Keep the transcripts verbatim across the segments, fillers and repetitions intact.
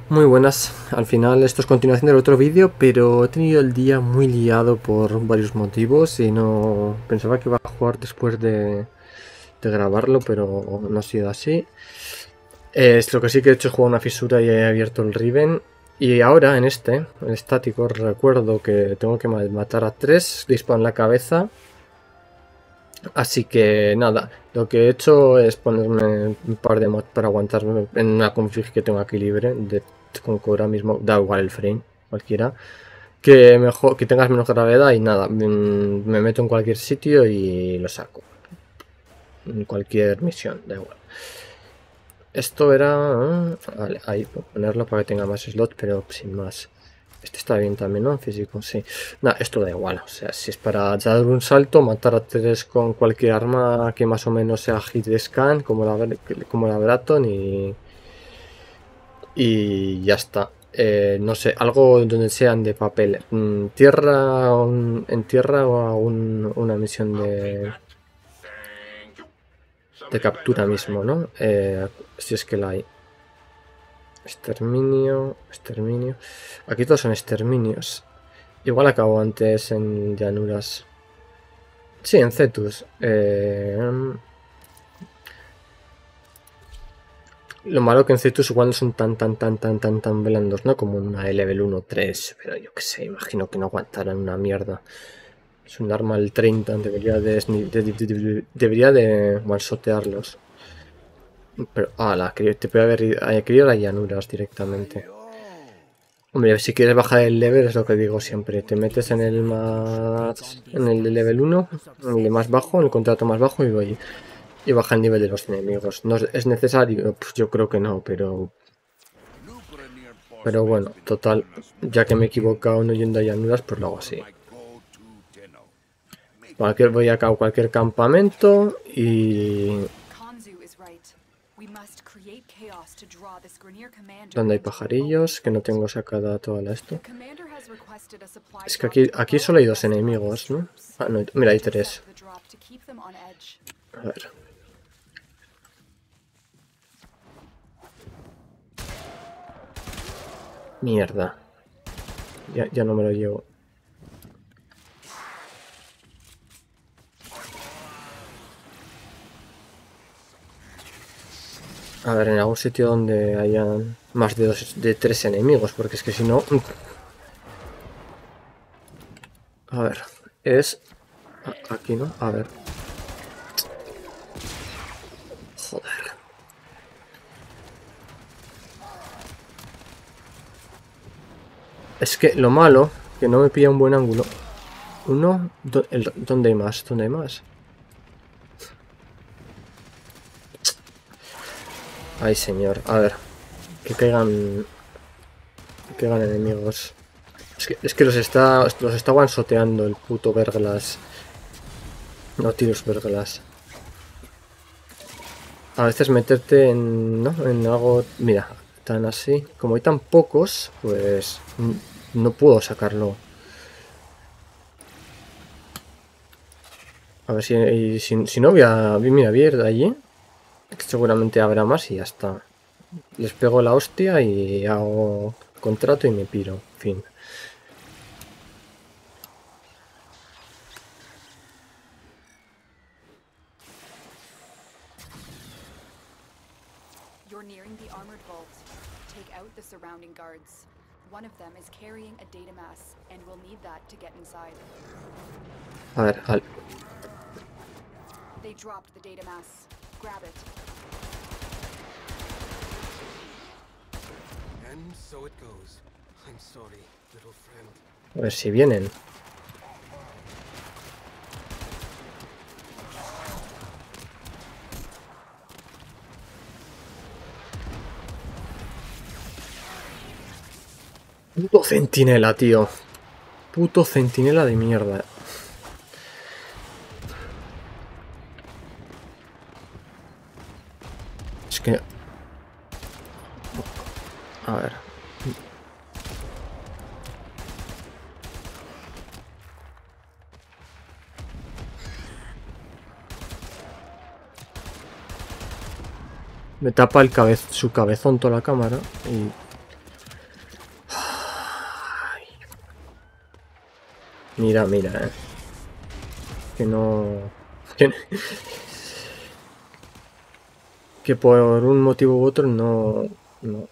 Muy buenas, al final esto es continuación del otro vídeo, pero he tenido el día muy liado por varios motivos y no pensaba que iba a jugar después de, de grabarlo, pero no ha sido así. Eh, lo que sí que he hecho es jugar una fisura y he abierto el Riven. Y ahora en este, el estático, recuerdo que tengo que matar a tres, disparo en la cabeza. Así que nada, lo que he hecho es ponerme un par de mods para aguantarme en una config que tengo aquí libre, de, con que ahora mismo da igual el frame, cualquiera, que mejor que tengas menos gravedad y nada, me meto en cualquier sitio y lo saco, en cualquier misión, da igual. Esto era... Vale, ahí puedo ponerlo para que tenga más slots, pero sin más. Este está bien también, ¿no? En físico, sí. Nada, esto da igual. O sea, si es para dar un salto, matar a tres con cualquier arma que más o menos sea hit de scan, como la, como la Braton y... Y ya está. Eh, no sé, algo donde sean de papel. Tierra, un, en tierra o un, una misión de... de captura mismo, ¿no? Eh, si es que la hay. Exterminio, exterminio. Aquí todos son exterminios. Igual acabo antes en llanuras. Sí, en Cetus. Eh, lo malo que en Cetus igual no son tan tan tan tan tan tan blandos, ¿no? Como una level uno tres. Pero yo que sé, imagino que no aguantarán una mierda. Es un arma al treinta, debería de, de, de, de debería de one-shotearlos. Pero, ala, te puede haber querido las llanuras directamente. Hombre, si quieres bajar el level es lo que digo siempre. Te metes en el más... en el de level uno, en el de más bajo, en el contrato más bajo y voy... y baja el nivel de los enemigos. ¿No es necesario? Pues yo creo que no, pero... Pero bueno, total, ya que me he equivocado no yendo a llanuras, pues lo hago así. Cualquier, voy a cualquier campamento y... Donde hay pajarillos, que no tengo sacada toda la esto. Es que aquí, aquí solo hay dos enemigos, ¿no? Ah, no, mira, hay tres. A ver. Mierda. Ya, ya no me lo llevo. A ver, en algún sitio donde hayan más de dos, de tres enemigos, porque es que si no... A ver, es... Aquí, ¿no? A ver. Joder. Es que lo malo, que no me pilla un buen ángulo. Uno... El, ¿Dónde hay más? ¿Dónde hay más? Ay, señor. A ver. Que caigan... Que caigan enemigos. Es que, es que los está... Los está one-shoteando el puto Verglas. No tiros Verglas. A veces meterte en... ¿no? En algo... Mira, tan así. Como hay tan pocos, pues... No puedo sacarlo. A ver si... Si, si no voy a... Mira, voy a ir de allí. Seguramente habrá más y ya está. Les pego la hostia y hago contrato y me piro. Fin. You're nearing the armored vault. Take out the surrounding guards. One of them is carrying a data mass, and we'll need that to get inside. A ver, al... They dropped the data mass. Grab it. And so it goes. I'm sorry, little friend. A ver si vienen. Puto centinela, tío. Puto centinela de mierda. Es que... A ver. Me tapa el cabez su cabezón toda la cámara y... Mira, mira, eh. Que no... Que, que por un motivo u otro no... no.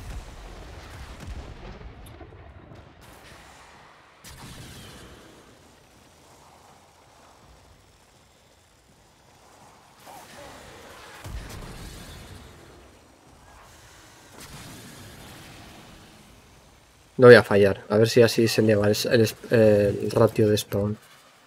No voy a fallar. A ver si así se eleva el, el, el ratio de spawn.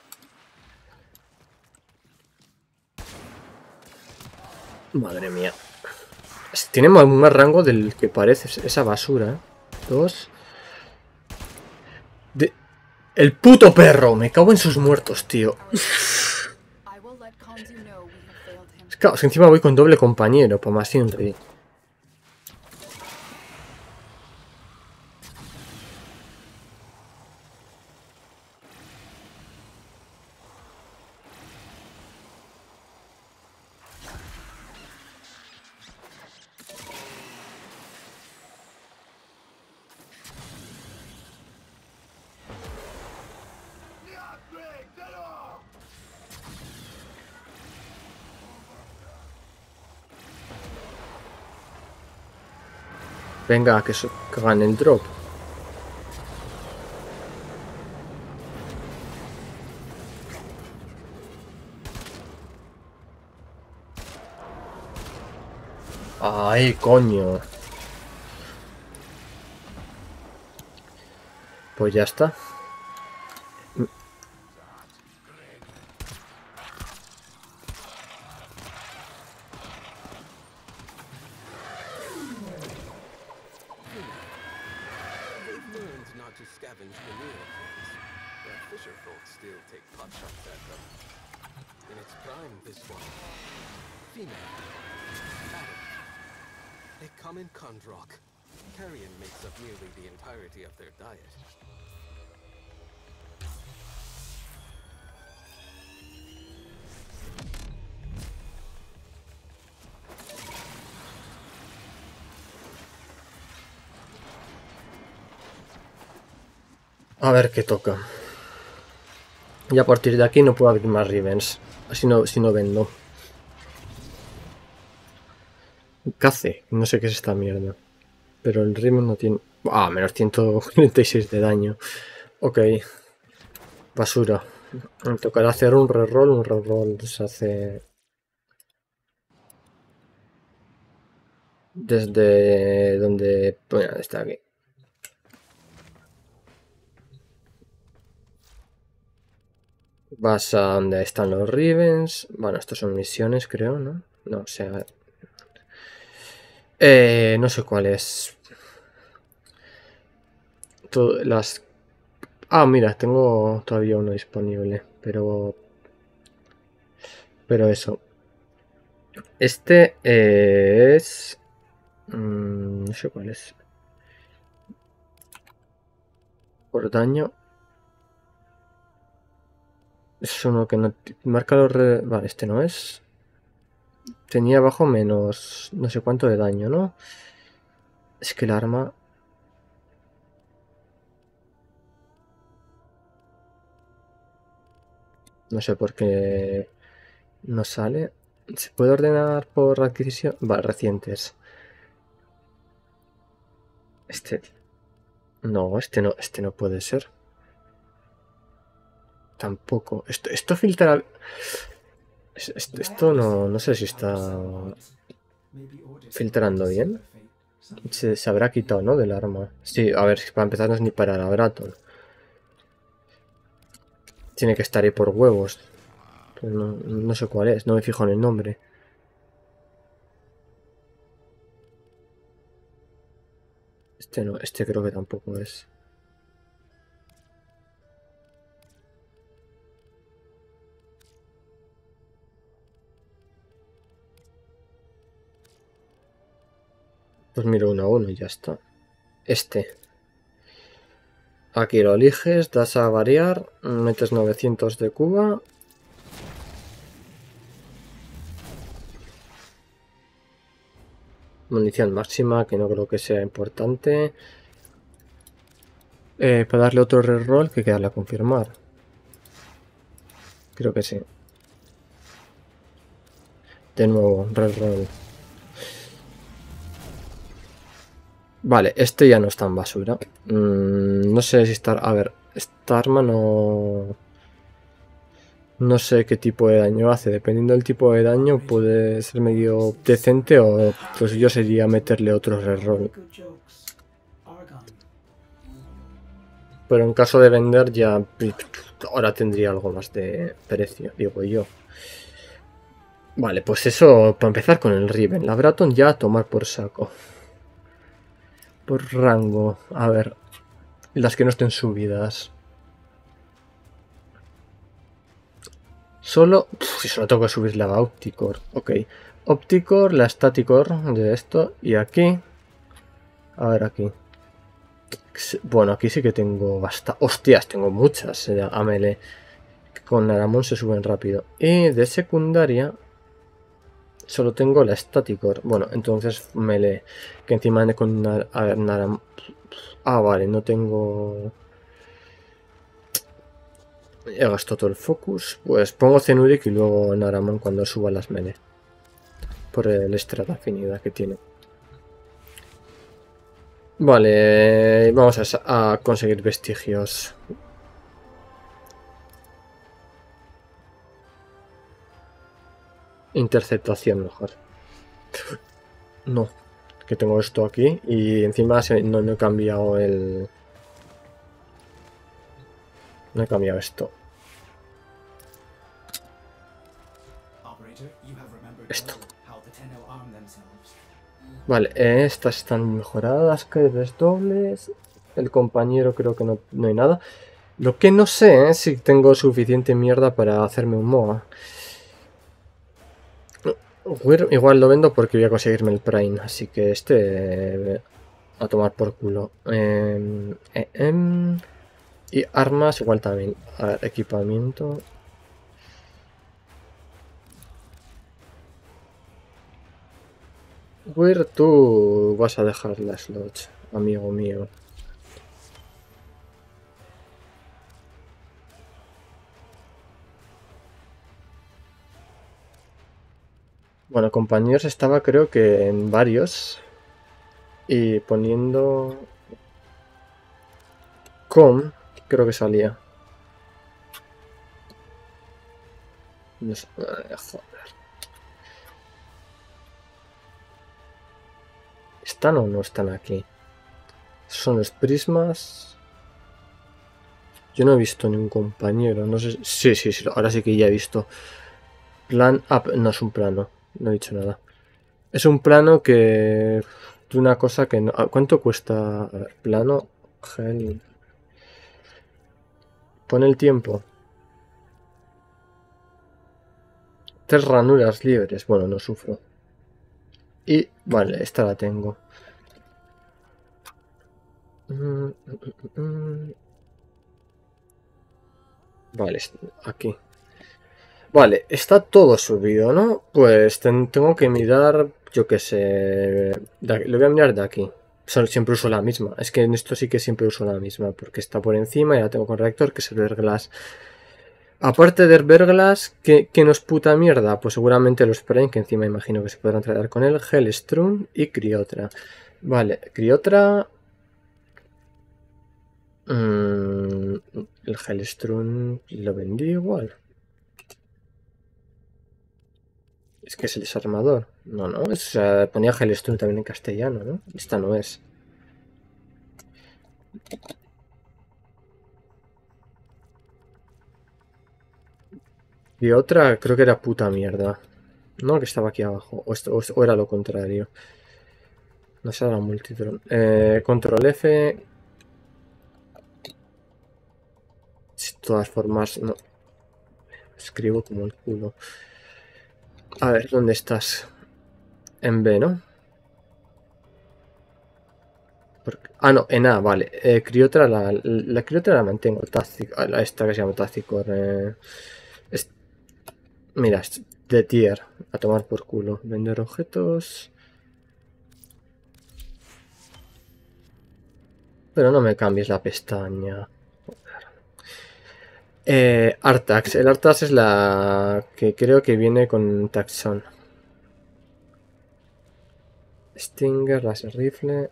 Madre mía. Tiene más rango del que parece esa basura. Dos. De... El puto perro. Me cago en sus muertos, tío. Claro, si encima voy con doble compañero, para más siempre. Venga, que, so, que gane el drop. Ay, coño. Pues ya está. Carrion makes up nearly the entirety of their diet. A ver qué toca. Y a partir de aquí no puedo abrir más Rivens. Así no, si no vendo. Cace. No sé qué es esta mierda. Pero el Riven no tiene... Ah, menos ciento cuarenta y seis de daño. Ok. Basura. Me tocará hacer un reroll. Un reroll se hace... Desde donde... Bueno, está aquí. Vas a donde están los Rivens. Bueno, estos son misiones, creo, ¿no? No, o sea... Eh, no sé cuál es. Todo, las... Ah, mira, tengo todavía uno disponible. Pero... Pero eso. Este es... Mmm, no sé cuál es. Por daño. Es uno que no... Marca los... Re... Vale, este no es. Tenía abajo menos... No sé cuánto de daño, ¿no? Es que el arma... No sé por qué... No sale. ¿Se puede ordenar por adquisición? Vale, recientes. Este... No, este no, este no puede ser. Tampoco. Esto, esto filtra... Esto, esto no, no sé si está filtrando bien. Se, se habrá quitado, ¿no? Del arma. Sí, a ver, para empezar no es ni para la Braton. Tiene que estar ahí por huevos. No, no sé cuál es, no me fijo en el nombre. Este no, este creo que tampoco es. Pues miro uno a uno y ya está. Este. Aquí lo eliges, das a variar, metes novecientos de Cuba. Munición máxima, que no creo que sea importante. Eh, para darle otro reroll que quedarle a confirmar. Creo que sí. De nuevo, reroll. Vale, este ya no está en basura. Mm, no sé si está... A ver, esta arma no... No sé qué tipo de daño hace. Dependiendo del tipo de daño puede ser medio decente o pues yo sería meterle otro reroll. Pero en caso de vender ya... Ahora tendría algo más de precio, digo yo. Vale, pues eso, para empezar con el Riven. La Braton ya a tomar por saco. Por rango. A ver. Las que no estén subidas. Solo... Uf, si solo tengo que subir la Opticore. Ok. Opticore, la Staticor de esto. Y aquí... A ver, aquí. Bueno, aquí sí que tengo bastante... Hostias, tengo muchas eh, a melee. Con Naramon se suben rápido. Y de secundaria... Solo tengo la Staticor. Bueno, entonces melee. Que encima de con... A ver, Naramon... Ah, vale, no tengo... He gastado todo el focus. Pues pongo Cenuric y luego Naramon cuando suba las melee. Por el extra de afinidad que tiene. Vale, vamos a, a conseguir vestigios. Interceptación mejor. No, que tengo esto aquí y encima se, no, no he cambiado el... No he cambiado esto. Esto. Vale, eh, estas están mejoradas, que dobles. El compañero creo que no, no hay nada. Lo que no sé es si tengo suficiente mierda para hacerme un M O A. Igual lo vendo porque voy a conseguirme el Prime, así que este eh, a tomar por culo. Eh, eh, eh, y armas igual también. A ver, equipamiento. Where tú vas a dejar las slots, amigo mío. Bueno, compañeros estaba creo que en varios. Y poniendo... Com, creo que salía. No sé, eh, joder. ¿Están o no están aquí? Son los prismas. Yo no he visto ningún compañero. No sé. Sí, sí, sí. Ahora sí que ya he visto. Plan up. No es un plano. No he dicho nada. Es un plano que... De una cosa que no... ¿Cuánto cuesta? A ver, plano. Gel. Pone el tiempo. Tres ranuras libres. Bueno, no sufro. Y... Vale, esta la tengo. Vale, aquí. Vale, está todo subido, ¿no? Pues ten, tengo que mirar, yo qué sé... Lo voy a mirar de aquí. Siempre uso la misma. Es que en esto sí que siempre uso la misma, porque está por encima y la tengo con reactor, que es el Verglass. Aparte del Verglass, ¿qué, ¿qué nos puta mierda? Pues seguramente los Prime, que encima imagino que se podrán tratar con él, Hellstrom y Criotra. Vale, Criotra... Mmm, el Hellstrom lo vendí igual. Es que es el desarmador. No, no, es, uh, ponía Hellstrom también en castellano, ¿no? Esta no es. Y otra creo que era puta mierda. No, que estaba aquí abajo. O, esto, o, o era lo contrario. No sé, la multitron. Eh, control F. De todas formas, no. Escribo como el culo. A ver, ¿dónde estás? En B, ¿no? Porque... Ah, no, en A, vale. Eh, criotra, la, la criotra la mantengo. Táctico, esta que se llama Táctico. Eh, es... Mira, es de tier. A tomar por culo. Vender objetos. Pero no me cambies la pestaña. Eh, Artax. El Artax es la que creo que viene con Taxon. Stinger, láser rifle.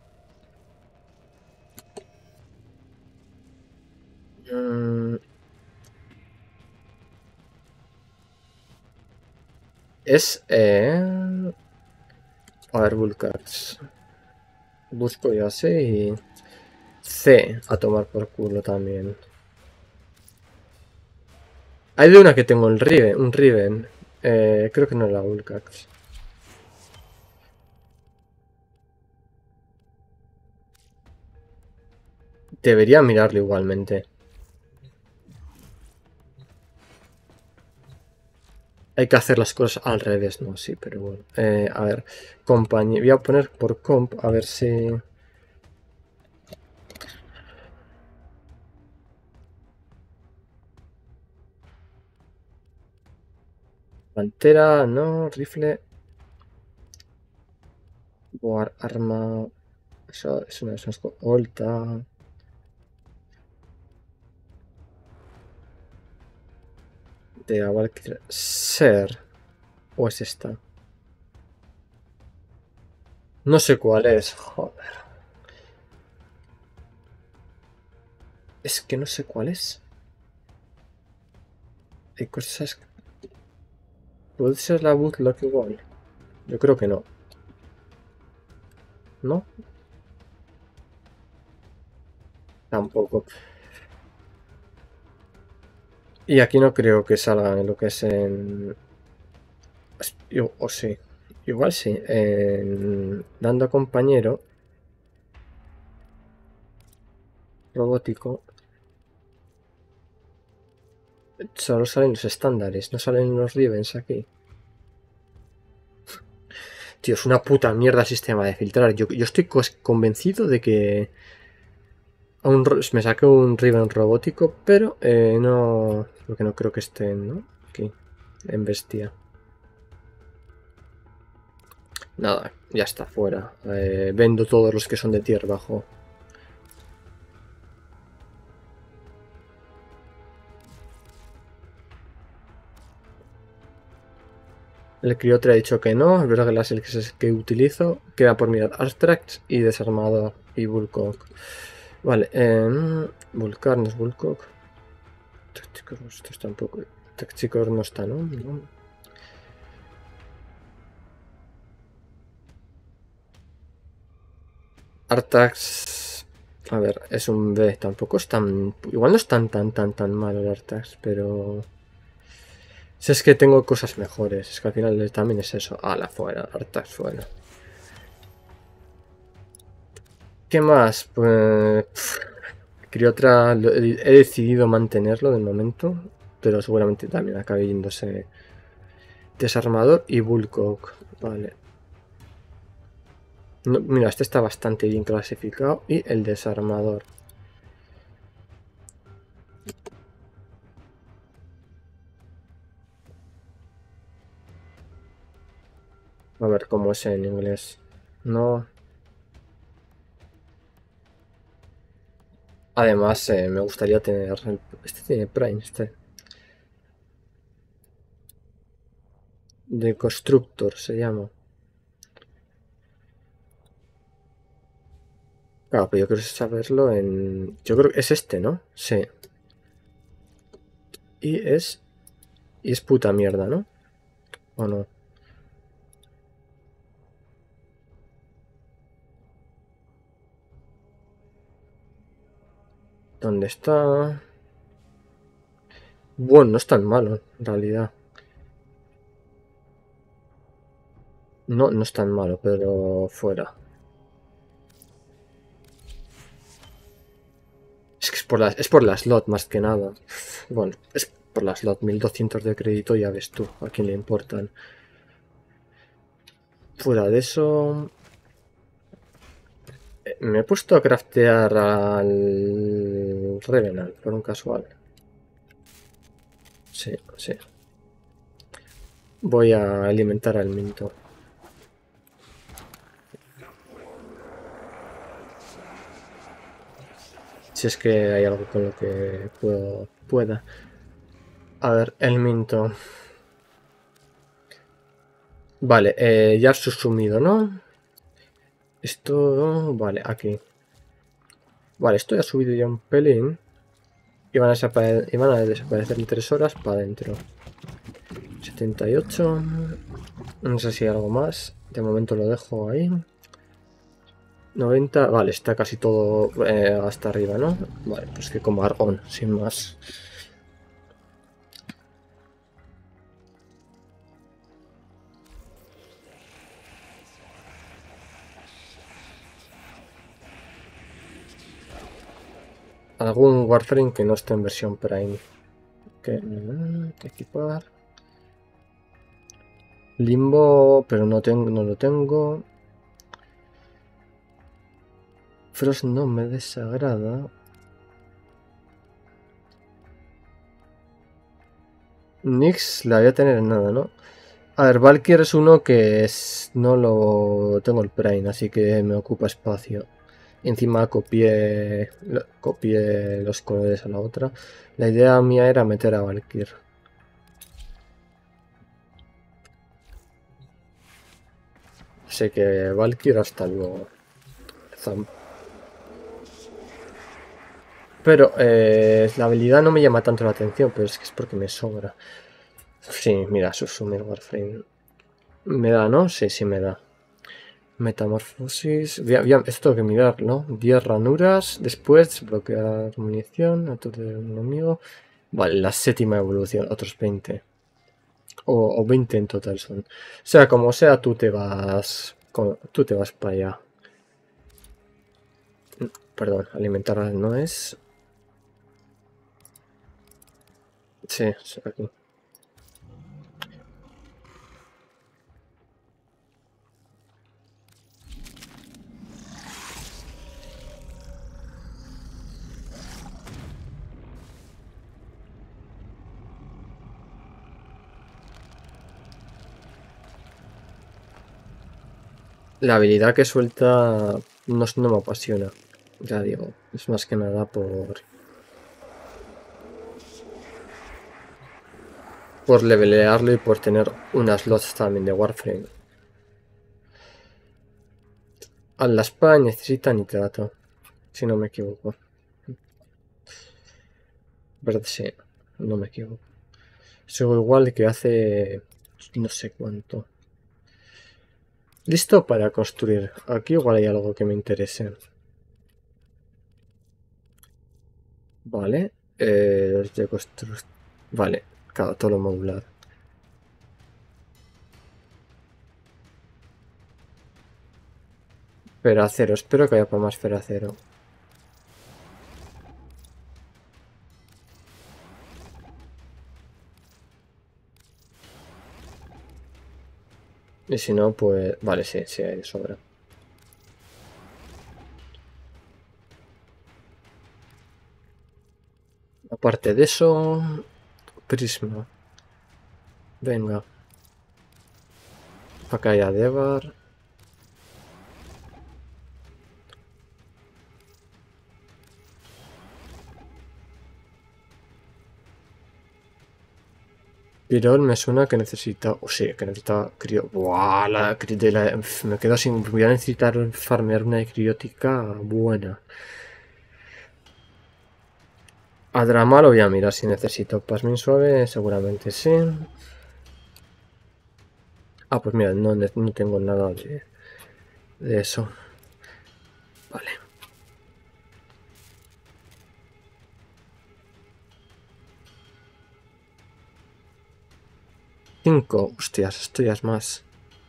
Mm, es... Eh... A ver, Vulcars. Busco ya sé y... C. A tomar por culo también. Hay de una que tengo el Riven, un Riven. Eh, creo que no es la Vulcars. Debería mirarlo igualmente. Hay que hacer las cosas al revés, ¿no? Sí, pero bueno. Eh, a ver, compañía. Voy a poner por comp, a ver si... Pantera, no, rifle. War, arma. Eso es una de esas cosas. Volta. De la Valkyrie. Ser. ¿O es esta? No sé cuál es. Joder. Es que no sé cuál es. Hay cosas. ¿Puede ser la Woodlock igual? Yo creo que no. ¿No? Tampoco. Y aquí no creo que salga en lo que es en... O sí. Igual sí. En... Dando a compañero. Robótico. Solo salen los estándares. No salen los Rivens aquí. Tío, es una puta mierda el sistema de filtrar. Yo, yo estoy convencido de que... Un, me saqué un Riven robótico, pero eh, no... Porque no creo que estén, ¿no? Aquí. En bestia. Nada, ya está fuera. Eh, vendo todos los que son de tier bajo. El Criotre ha dicho que no. El verdad que las el que utilizo. Queda por mirar Artrax y Desarmador y Bulkok. Vale, eh, Vulcar no es Bulkok. Tácticos, estos tampoco. Tácticos no está, ¿no? No. Artax. A ver, es un B. Tampoco es tan. Igual no es tan, tan, tan, tan malo el Artax, pero. Si es que tengo cosas mejores. Es que al final también es eso. Ala, fuera. Artax fuera. ¿Qué más? Pues. Criotra. He decidido mantenerlo de momento. Pero seguramente también acabe yéndose. Desarmador y Bulkok. Vale. No, mira, este está bastante bien clasificado. Y el desarmador. A ver cómo es en inglés. No. Además, eh, me gustaría tener... El... Este tiene Prime, este. De Constructor se llama. Claro, pero yo quiero saberlo en... Yo creo que es este, ¿no? Sí. Y es... Y es puta mierda, ¿no? ¿O no? ¿Dónde está? Bueno, no es tan malo, en realidad. No, no es tan malo, pero fuera. Es que es por la, es por la slot más que nada. Bueno, es por la slot. mil doscientos de crédito, ya ves tú. A quién le importan. Fuera de eso... Me he puesto a craftear al Revenant por un casual. Sí, sí. Voy a alimentar al Minto. Si es que hay algo con lo que puedo, pueda. A ver, el Minto. Vale, eh, ya susumido, ¿no? Esto... Vale, aquí. Vale, esto ya ha subido ya un pelín. Y van a, desapare y van a desaparecer en tres horas para adentro. setenta y ocho. No sé si hay algo más. De momento lo dejo ahí. noventa. Vale, está casi todo eh, hasta arriba, ¿no? Vale, pues que como argón, sin más. Algún Warframe que no esté en versión Prime. Que, que equipar. Limbo, pero no tengo, no lo tengo. Frost no me desagrada. Nyx la voy a tener en nada, ¿no? A ver, Valkyr es uno que es, no lo tengo el Prime, así que me ocupa espacio. Encima copié, copié los colores a la otra. La idea mía era meter a Valkyr. Sé que Valkyr hasta luego. Zamp. Pero eh, la habilidad no me llama tanto la atención, pero es que es porque me sobra. Sí, mira, Susumir Warframe. Me da, ¿no? Sí, sí me da. Metamorfosis. Voy a, voy a, esto tengo que mirar, ¿no? diez ranuras. Después desbloquear munición. Otro de un enemigo. Vale, la séptima evolución. Otros veinte. O, o veinte en total son. O sea, como sea, tú te vas. Tú te vas para allá. Perdón, alimentar no es. Sí, aquí. La habilidad que suelta no, no me apasiona. Ya digo, es más que nada por... Por levelearlo y por tener unas slots también de Warframe. A la espada necesita nitrato, si no me equivoco. ¿Verdad? Sí, no me equivoco. Soy igual que hace... no sé cuánto. Listo para construir. Aquí igual hay algo que me interese. Vale. Eh, de constru... Vale, claro, todo lo modular. Feracero, espero que haya para más feracero. Y si no, pues... Vale, sí, sí, hay de sobra. Aparte de eso... Prisma. Venga. Acá hay Adebar. Pirón me suena que necesita... O sí, que necesita... Crio... Buah, la, de la... Me quedo sin... Voy a necesitar farmear una criótica buena. A Drama lo voy a mirar si necesito. Pasmin suave, seguramente sí. Ah, pues mira, no, no tengo nada de, de eso. Vale. Cinco. Hostias, esto ya es más.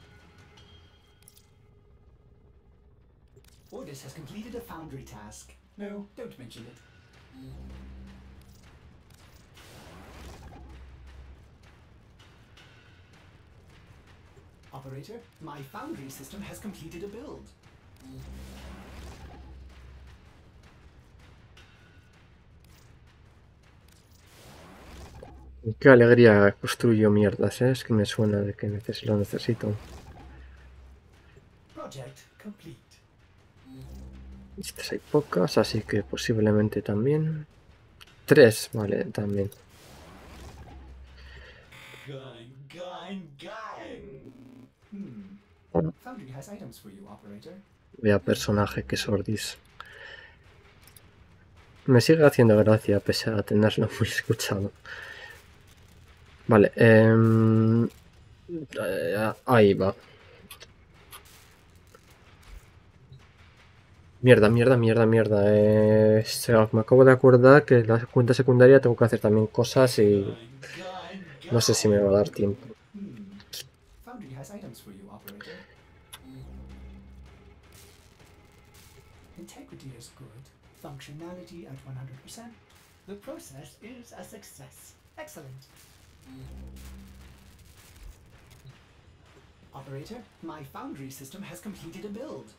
Ordis has completed a foundry task. No, don't mention it. Operator, my foundry system has completed a build. Qué alegría construyo mierdas, ¿eh? Es que me suena de que neces lo necesito. Project complete. Estas hay pocas, así que posiblemente también. Tres, vale, también. Gun, gun, gun. Hmm. Bueno, Foundry has items for you, operator. vea personaje que sordis. Me sigue haciendo gracia pese a tenerlo muy escuchado. Vale, eh, eh, ahí va. Mierda, mierda, mierda, mierda. Eh, se- me acabo de acordar que la cuenta secundaria tengo que hacer también cosas y Gun, gun, gun. no sé si me va a dar tiempo. Hmm. Foundry has items for you, operator. Integrity is good. Functionality at one hundred percent. The process is a success. Excellent. Operator, my foundry system has completed a build.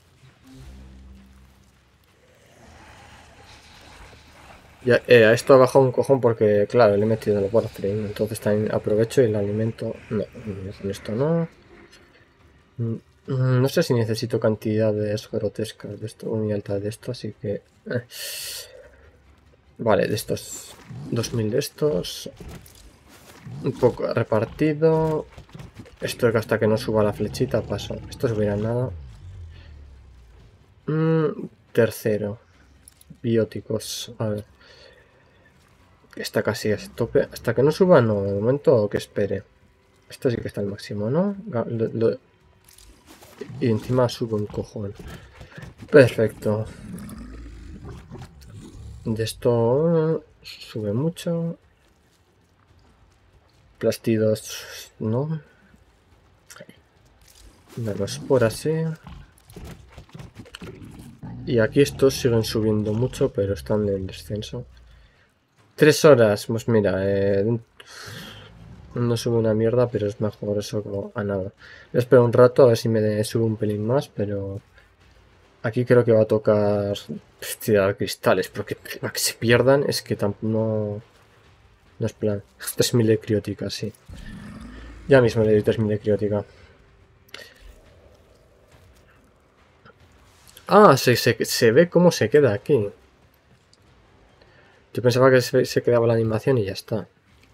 Ya, eh, a esto ha bajado un cojón porque, claro, le he metido el Warframe. Entonces también aprovecho y el alimento. No, con esto no. Mm, No sé si necesito cantidades grotescas de esto, muy altas de esto, así que... eh. Vale, de estos... dos mil de estos. Un poco repartido. Esto que hasta que no suba la flechita paso. Esto subirá nada. Mm, tercero. Bióticos. A ver. Está casi a tope. Hasta que no suba, no. De momento que espere. Esto sí que está al máximo, ¿no? Lo- lo- Y encima sube un cojón. Perfecto. De esto sube mucho. Plastidos, no. Menos por así. Y aquí estos siguen subiendo mucho, pero están en descenso. Tres horas, pues mira, eh, no sube una mierda, pero es mejor eso a nada. Espero un rato a ver si me sube un pelín más, pero aquí creo que va a tocar tirar cristales, porque para que se pierdan es que no, no es plan. tres mil de criótica, sí. Ya mismo le doy tres mil de criótica. Ah, se, se, se ve cómo se queda aquí. Yo pensaba que se, se quedaba la animación y ya está.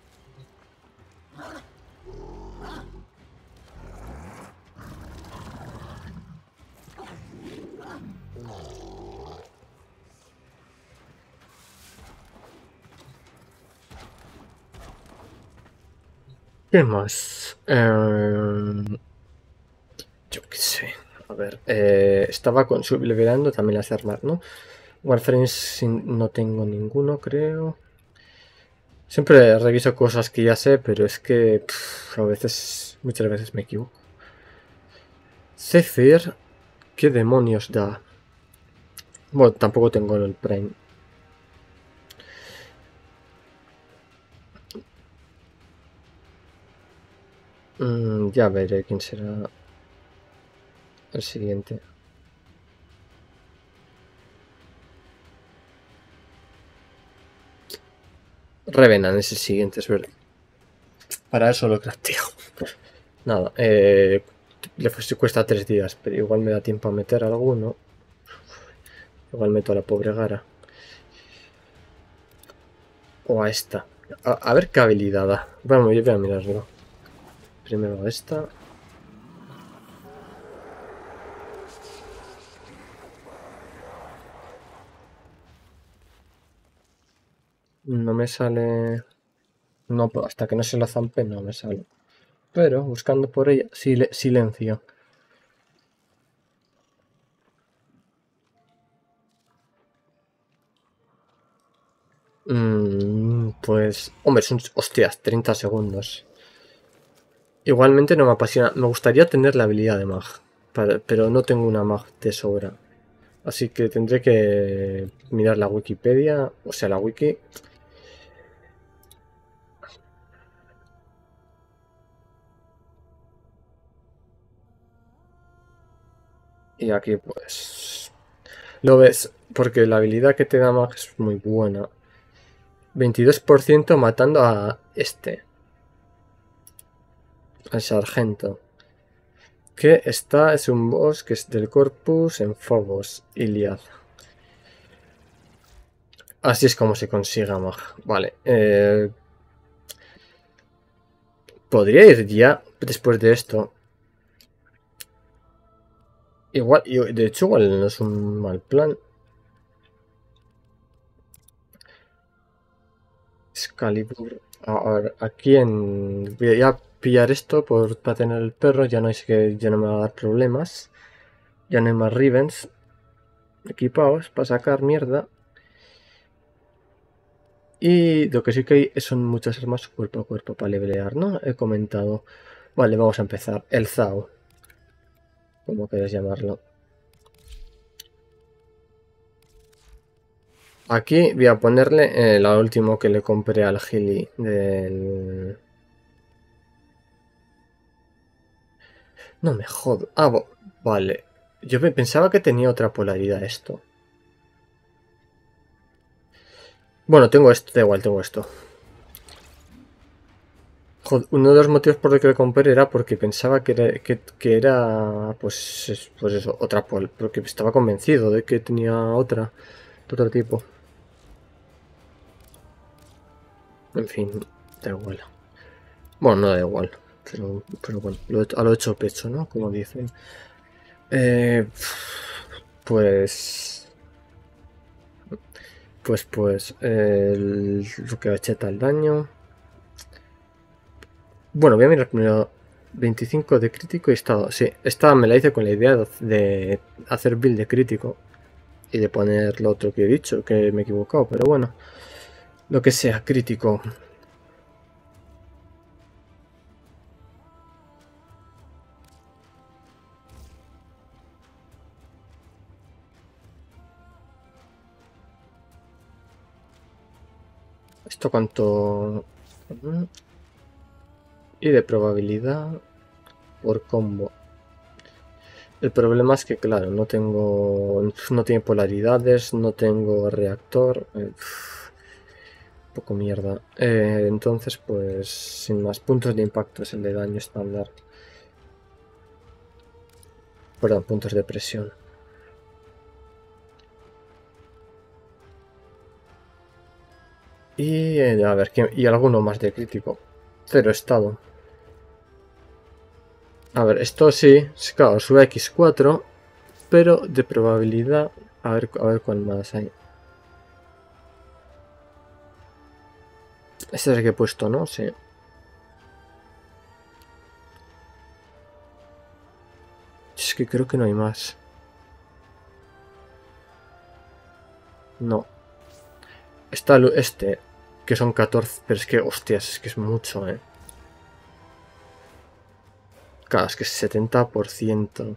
¿Qué más? Eh, yo qué sé. A ver. Eh, estaba con liberando también las armas, ¿no? Warframes no tengo ninguno, creo. Siempre reviso cosas que ya sé, pero es que pff, a veces, muchas veces me equivoco. Zephyr, ¿qué demonios da? Bueno, tampoco tengo el Prime. Mm, ya veré quién será el siguiente. Revenant es el siguiente, es verdad. Para eso lo crafteo. Nada, eh, le cuesta tres días, pero igual me da tiempo a meter alguno. Igual meto a la pobre Gara. O a esta. A, a ver qué habilidad da. Vamos, yo voy a mirarlo. Primero a esta. No me sale... No, hasta que no se la zampe no me sale. Pero buscando por ella, sil silencio. Mm, pues, hombre, son, hostias, treinta segundos. Igualmente no me apasiona. Me gustaría tener la habilidad de mag, para, pero no tengo una mag de sobra. Así que tendré que mirar la Wikipedia, o sea, la wiki. Y aquí pues... Lo ves, porque la habilidad que te da mag es muy buena. veintidós por ciento matando a este. Al sargento. Que está, es un boss que es del Corpus en Phobos, Iliad. Así es como se consiga mag. Vale. Eh, podría ir ya después de esto. Igual, yo- de hecho, igual no es un mal plan. Excalibur. Ahora, aquí en. Voy a pillar esto por, para tener el perro. Ya no es que ya no me va a dar problemas. Ya no hay más Rivens equipados para sacar mierda. Y lo que sí que hay son muchas armas cuerpo a cuerpo para levelear, ¿no? He comentado. Vale, vamos a empezar. El Zao, como quieras llamarlo. Aquí voy a ponerle eh, la última que le compré al Gili del... No me jodo. Ah, vale. Yo me pensaba que tenía otra polaridad esto. Bueno, tengo esto, da igual, tengo esto. Joder, uno de los motivos por los que lo compré era porque pensaba que era, que, que era pues, pues eso, otra pol. Porque estaba convencido de que tenía otra, de otro tipo. En fin, da igual. Bueno, no da igual. Pero, pero bueno, lo, a lo hecho pecho, ¿no? Como dicen. Eh, pues... Pues, pues, eh, el- lo que acheta el daño. Bueno, voy a mirar primero veinticinco de crítico y estado. Sí, esta me la hice con la idea de de hacer build de crítico y de poner lo otro que he dicho, que me he equivocado, pero bueno, lo que sea, crítico. Esto cuánto... Y de probabilidad por combo. El problema es que, claro, no tengo... No tiene polaridades, no tengo reactor. Eh, poco mierda. Eh, entonces, pues, sin más puntos de impacto es el de daño estándar. Perdón, puntos de presión. Y eh, a ver, y alguno más de crítico. Cero estado. A ver, esto sí, claro, sube a equis cuatro, pero de probabilidad... A ver, a ver cuál más hay. Este es el que he puesto, ¿no? Sí. Es que creo que no hay más. No. Está este, que son catorce, pero es que, hostias, es que es mucho, ¿eh? Claro, es que es setenta por ciento.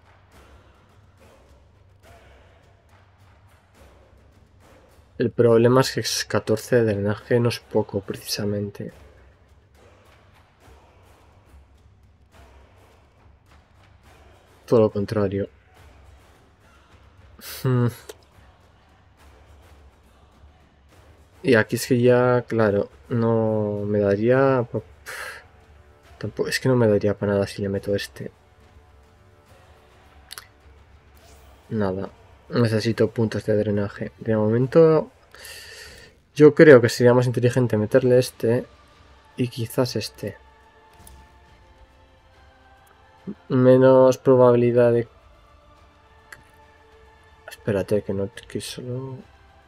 El problema es que es catorce de drenaje, no es poco, precisamente. Todo lo contrario. Hmm. Y aquí es que ya, claro, no me daría... Tampoco, es que no me daría para nada si le meto este. Nada. Necesito puntos de drenaje. De momento, yo creo que sería más inteligente meterle este y quizás este. Menos probabilidad de... Espérate, que no... Que solo...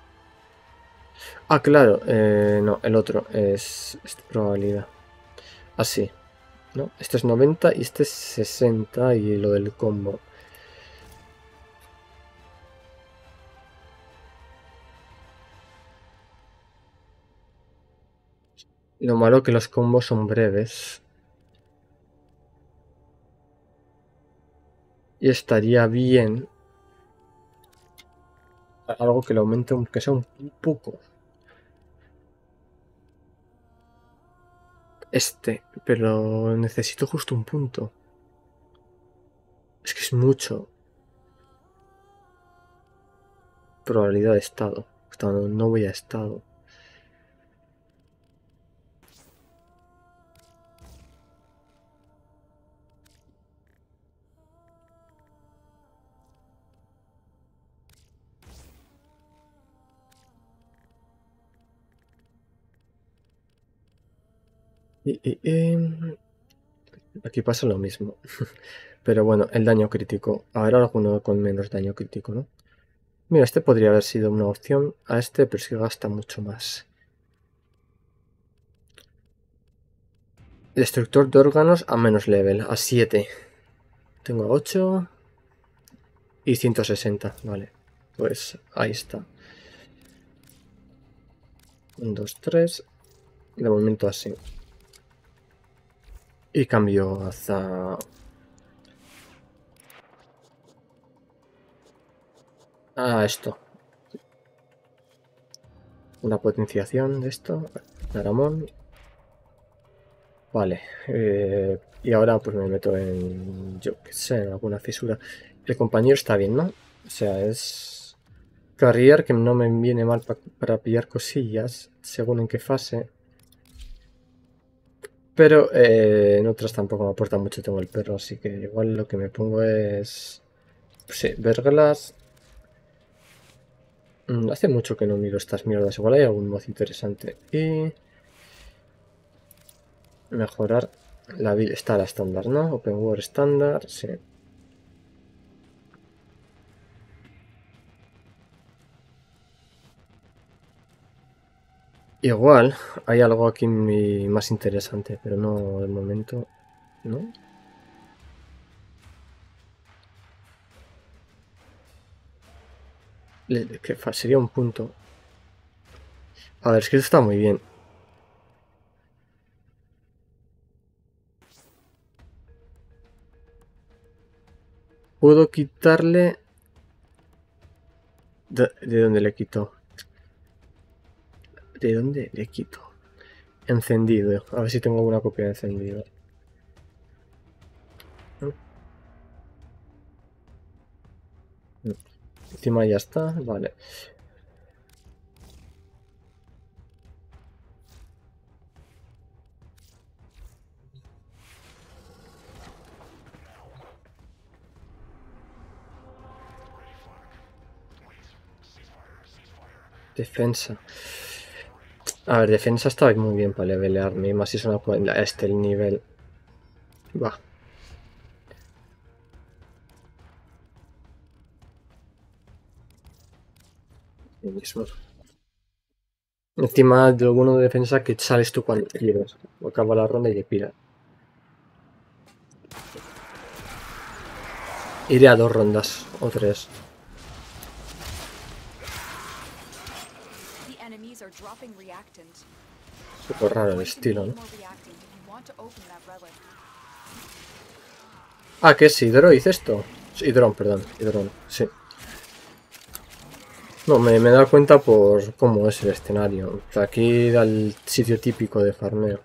Ah, claro. Eh, no, el otro es... Esta probabilidad. Así. ¿No? Este es noventa y este es sesenta y lo del combo. Lo malo que los combos son breves. Y estaría bien algo que lo aumente aunque sea un poco. Este, pero necesito justo un punto. Es que es mucho. Probabilidad de estado. Estado, no voy a estado. Y, y, y... Aquí pasa lo mismo. Pero bueno, el daño crítico. Habrá alguno con menos daño crítico, ¿no? Mira, este podría haber sido una opción a este, pero es que gasta mucho más. Destructor de órganos a menos level, a siete. Tengo a ocho y ciento sesenta, vale. Pues ahí está. un, dos, tres. De momento así. Y cambio hacia... a esto. Una potenciación de esto. Naramón. Vale. Eh, y ahora pues me meto en... yo qué sé, en alguna fisura. El compañero está bien, ¿no? O sea, es... carrier que no me viene mal pa para pillar cosillas, según en qué fase. Pero eh, en otras tampoco me aporta mucho, tengo el perro, así que igual lo que me pongo es... pues sí, verlas. Mm, hace mucho que no miro estas mierdas, igual hay algún mod interesante. Y... mejorar la build, está la estándar, ¿no? Open World estándar, sí. Igual hay algo aquí muy más interesante, pero no de momento, ¿no? Le- que fa- sería un punto. A ver, es que esto está muy bien. Puedo quitarle... ¿De, de dónde le quito? ¿De dónde le quito? Encendido. A ver si tengo alguna copia de encendido. ¿No? No. Encima ya está. Vale. Defensa. A ver, defensa está muy bien para levelearme. Más si es una... a este el nivel. Va. Lo mismo. Encima de lo bueno de defensa que sales tú cuando quieres. Acaba la ronda y te pira. Iré a dos rondas o tres. The enemies are dropping reactant. Un poco raro el Going to estilo, need ¿no? more reactant if you want to open that relic. Ah, ¿qué es Hidro? ¿Hice esto? Hidrón, perdón. Hidrón, sí. No, me, me he dado cuenta por cómo es el escenario. O sea, aquí era el sitio típico de farmeo.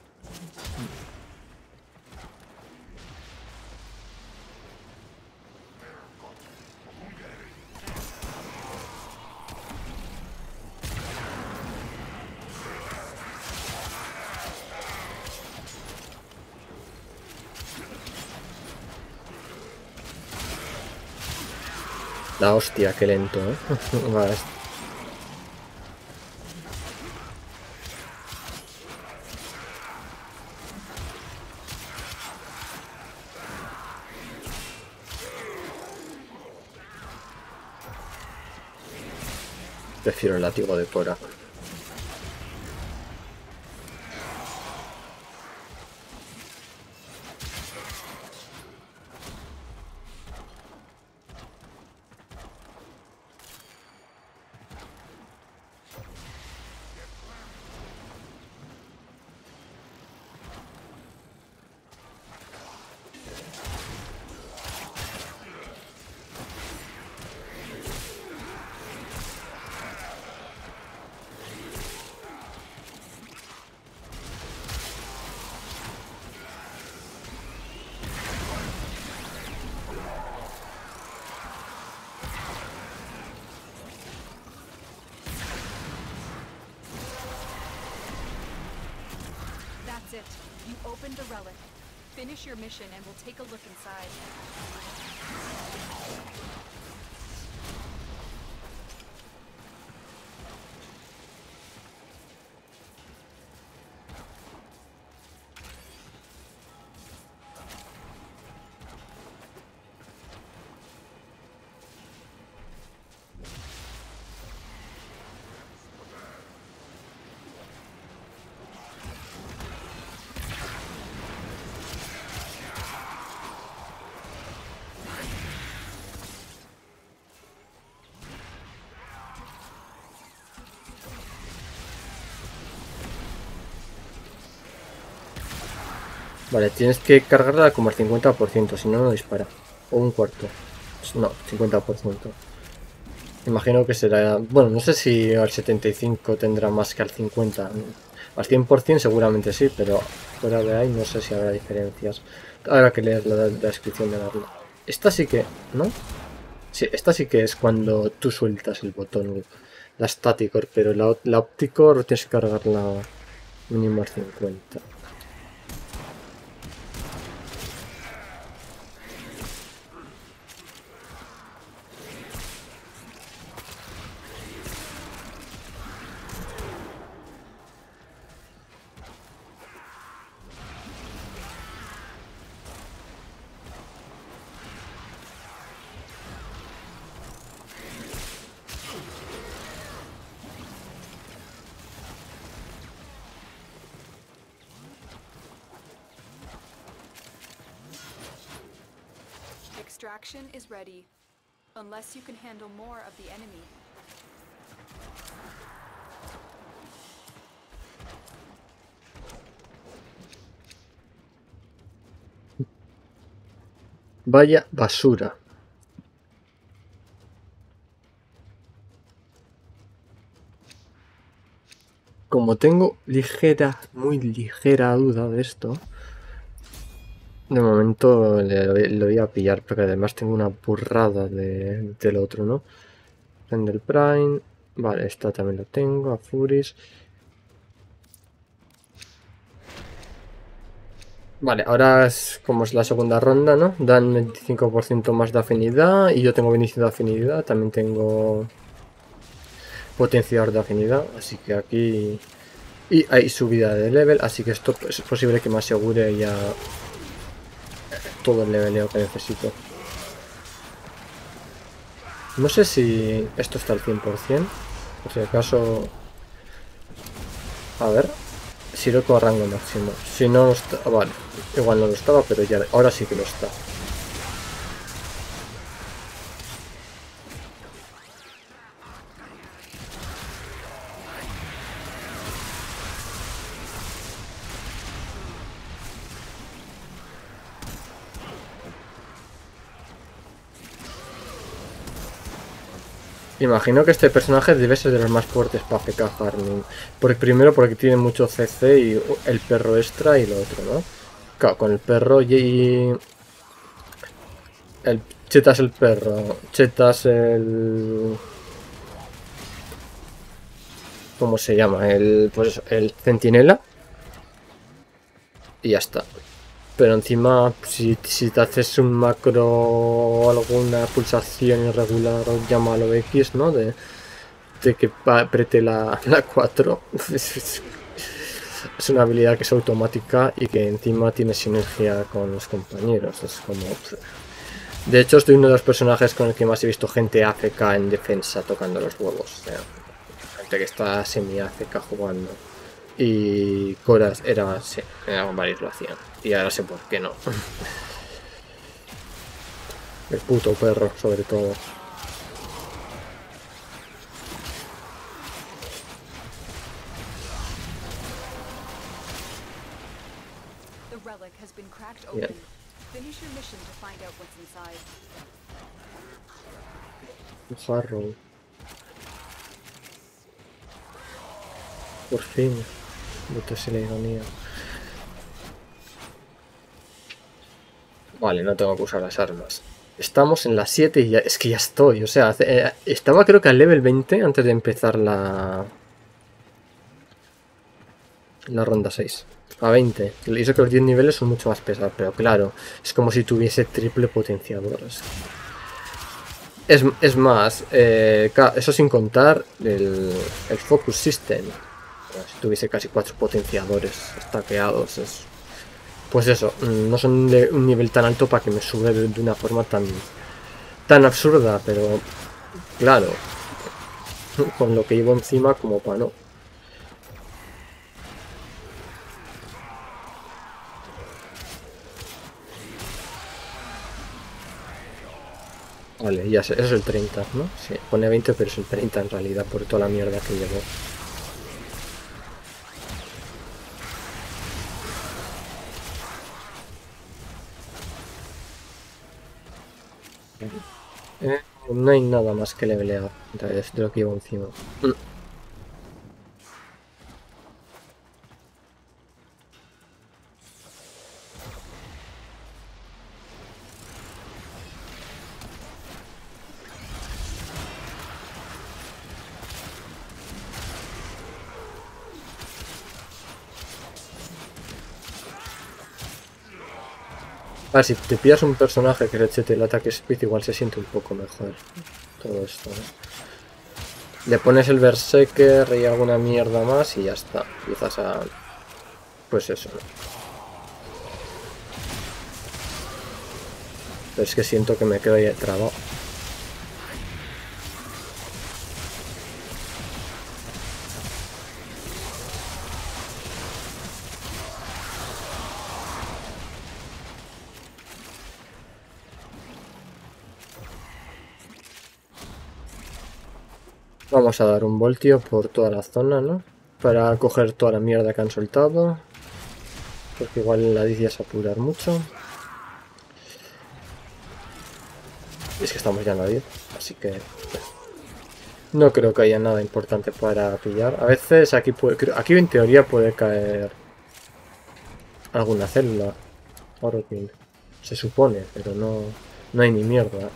La hostia, qué lento, ¿eh? Va, es- prefiero el látigo de Cora. That's it. You opened the relic. Finish your mission and we'll take a look inside. Vale, tienes que cargarla como al cincuenta por ciento, si no, no dispara. O un cuarto. No, cincuenta por ciento. Imagino que será... Bueno, no sé si al setenta y cinco tendrá más que al cincuenta. Al cien por ciento seguramente sí, pero fuera de ahí no sé si habrá diferencias. Habrá que leer la, la descripción de la arma. Esta sí que... ¿no? Sí, esta sí que es cuando tú sueltas el botón, la Staticor, pero la, la Opticor tienes que cargarla mínimo al cincuenta. Extraction is ready, unless you can handle more of the enemy. Vaya basura. Como tengo ligera, muy ligera duda de esto, de momento le, le voy a pillar, porque además tengo una burrada de, del otro, ¿no? Render Prime. Vale, esta también lo tengo, a Furis. Vale, ahora es como es la segunda ronda, ¿no? Dan veinticinco por ciento más de afinidad y yo tengo veinticinco de afinidad, también tengo potenciador de afinidad, así que aquí... Y hay subida de level, así que esto es posible que me asegure ya todo el leveleo que necesito. No sé si esto está al cien por cien, por si acaso... A ver... Siroco a rango máximo. Si no está... Vale, igual no lo estaba, pero ya ahora sí que lo está. Imagino que este personaje debe ser de los más fuertes para F K farming. Porque, primero porque tiene mucho C C y el perro extra y lo otro, ¿no? Claro, con el perro y... El, chetas el perro, chetas el... ¿Cómo se llama? El, pues el centinela. Y ya está. Pero encima, si, si te haces un macro o alguna pulsación irregular, o llámalo X, ¿no? De, de que apriete la, la cuatro. Es una habilidad que es automática y que encima tiene sinergia con los compañeros. Es como... De hecho, estoy uno de los personajes con el que más he visto gente A F K en defensa tocando los huevos. O sea, gente que está semi-A F K jugando. Y Coras era... Sí, varios lo hacían. Y ahora sé por qué no. El puto perro, sobre todo. The relic has been cracked open. Yeah. Finish your mission to find out what's inside. Harrow. Por fin. Bótese la ironía. Vale, no tengo que usar las armas. Estamos en las siete y ya... Es que ya estoy, o sea... Eh, estaba creo que al level veinte antes de empezar la... La ronda seis. A veinte. Y eso que los diez niveles son mucho más pesados, pero claro, es como si tuviese triple potenciador. Es, es más, eh, eso sin contar el, el Focus System. Si tuviese casi cuatro potenciadores stackeados, es... Pues eso, no son de un nivel tan alto para que me sube de, de una forma tan tan absurda, pero claro, con lo que llevo encima como para no. Vale, ya sé, eso es el treinta, ¿no? Sí, pone veinte, pero es el treinta en realidad, por toda la mierda que llevo. Eh, no hay nada más que levelear, en realidad es de lo que llevo encima. Mm. A ver, si te pillas un personaje que le chete el ataque speed, igual se siente un poco mejor todo esto, ¿no? Le pones el Berserker y alguna mierda más y ya está. Empiezas a... pues eso, ¿no? Pero es que siento que me quedo ahí trabado. Vamos a dar un voltio por toda la zona, ¿no? Para coger toda la mierda que han soltado. Porque igual la dicia es apurar mucho. Y es que estamos ya en la diez, así que... no creo que haya nada importante para pillar. A veces aquí puede... aquí en teoría puede caer... alguna célula. Orokin. Se supone, pero no... no hay ni mierda.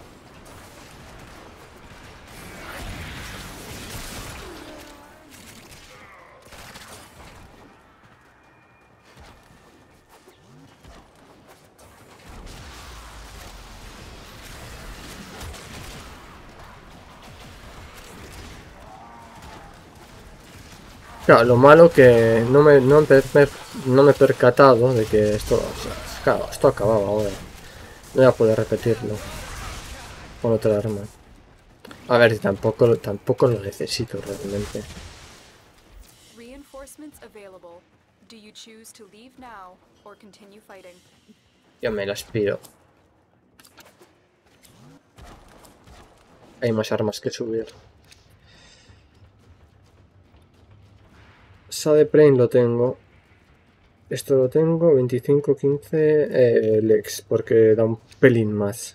Claro, lo malo que no me, no me, no me he percatado de que esto, o sea, claro, esto acababa ahora. No voy a poder repetirlo con otra arma. A ver, tampoco, tampoco lo necesito realmente. Reinforcements available. Do you choose to leave now or continue fighting? Yo me lo aspiro. Hay más armas que subir. Sade Brain lo tengo. Esto lo tengo, veinticinco, quince, eh, Lex, porque da un pelín más.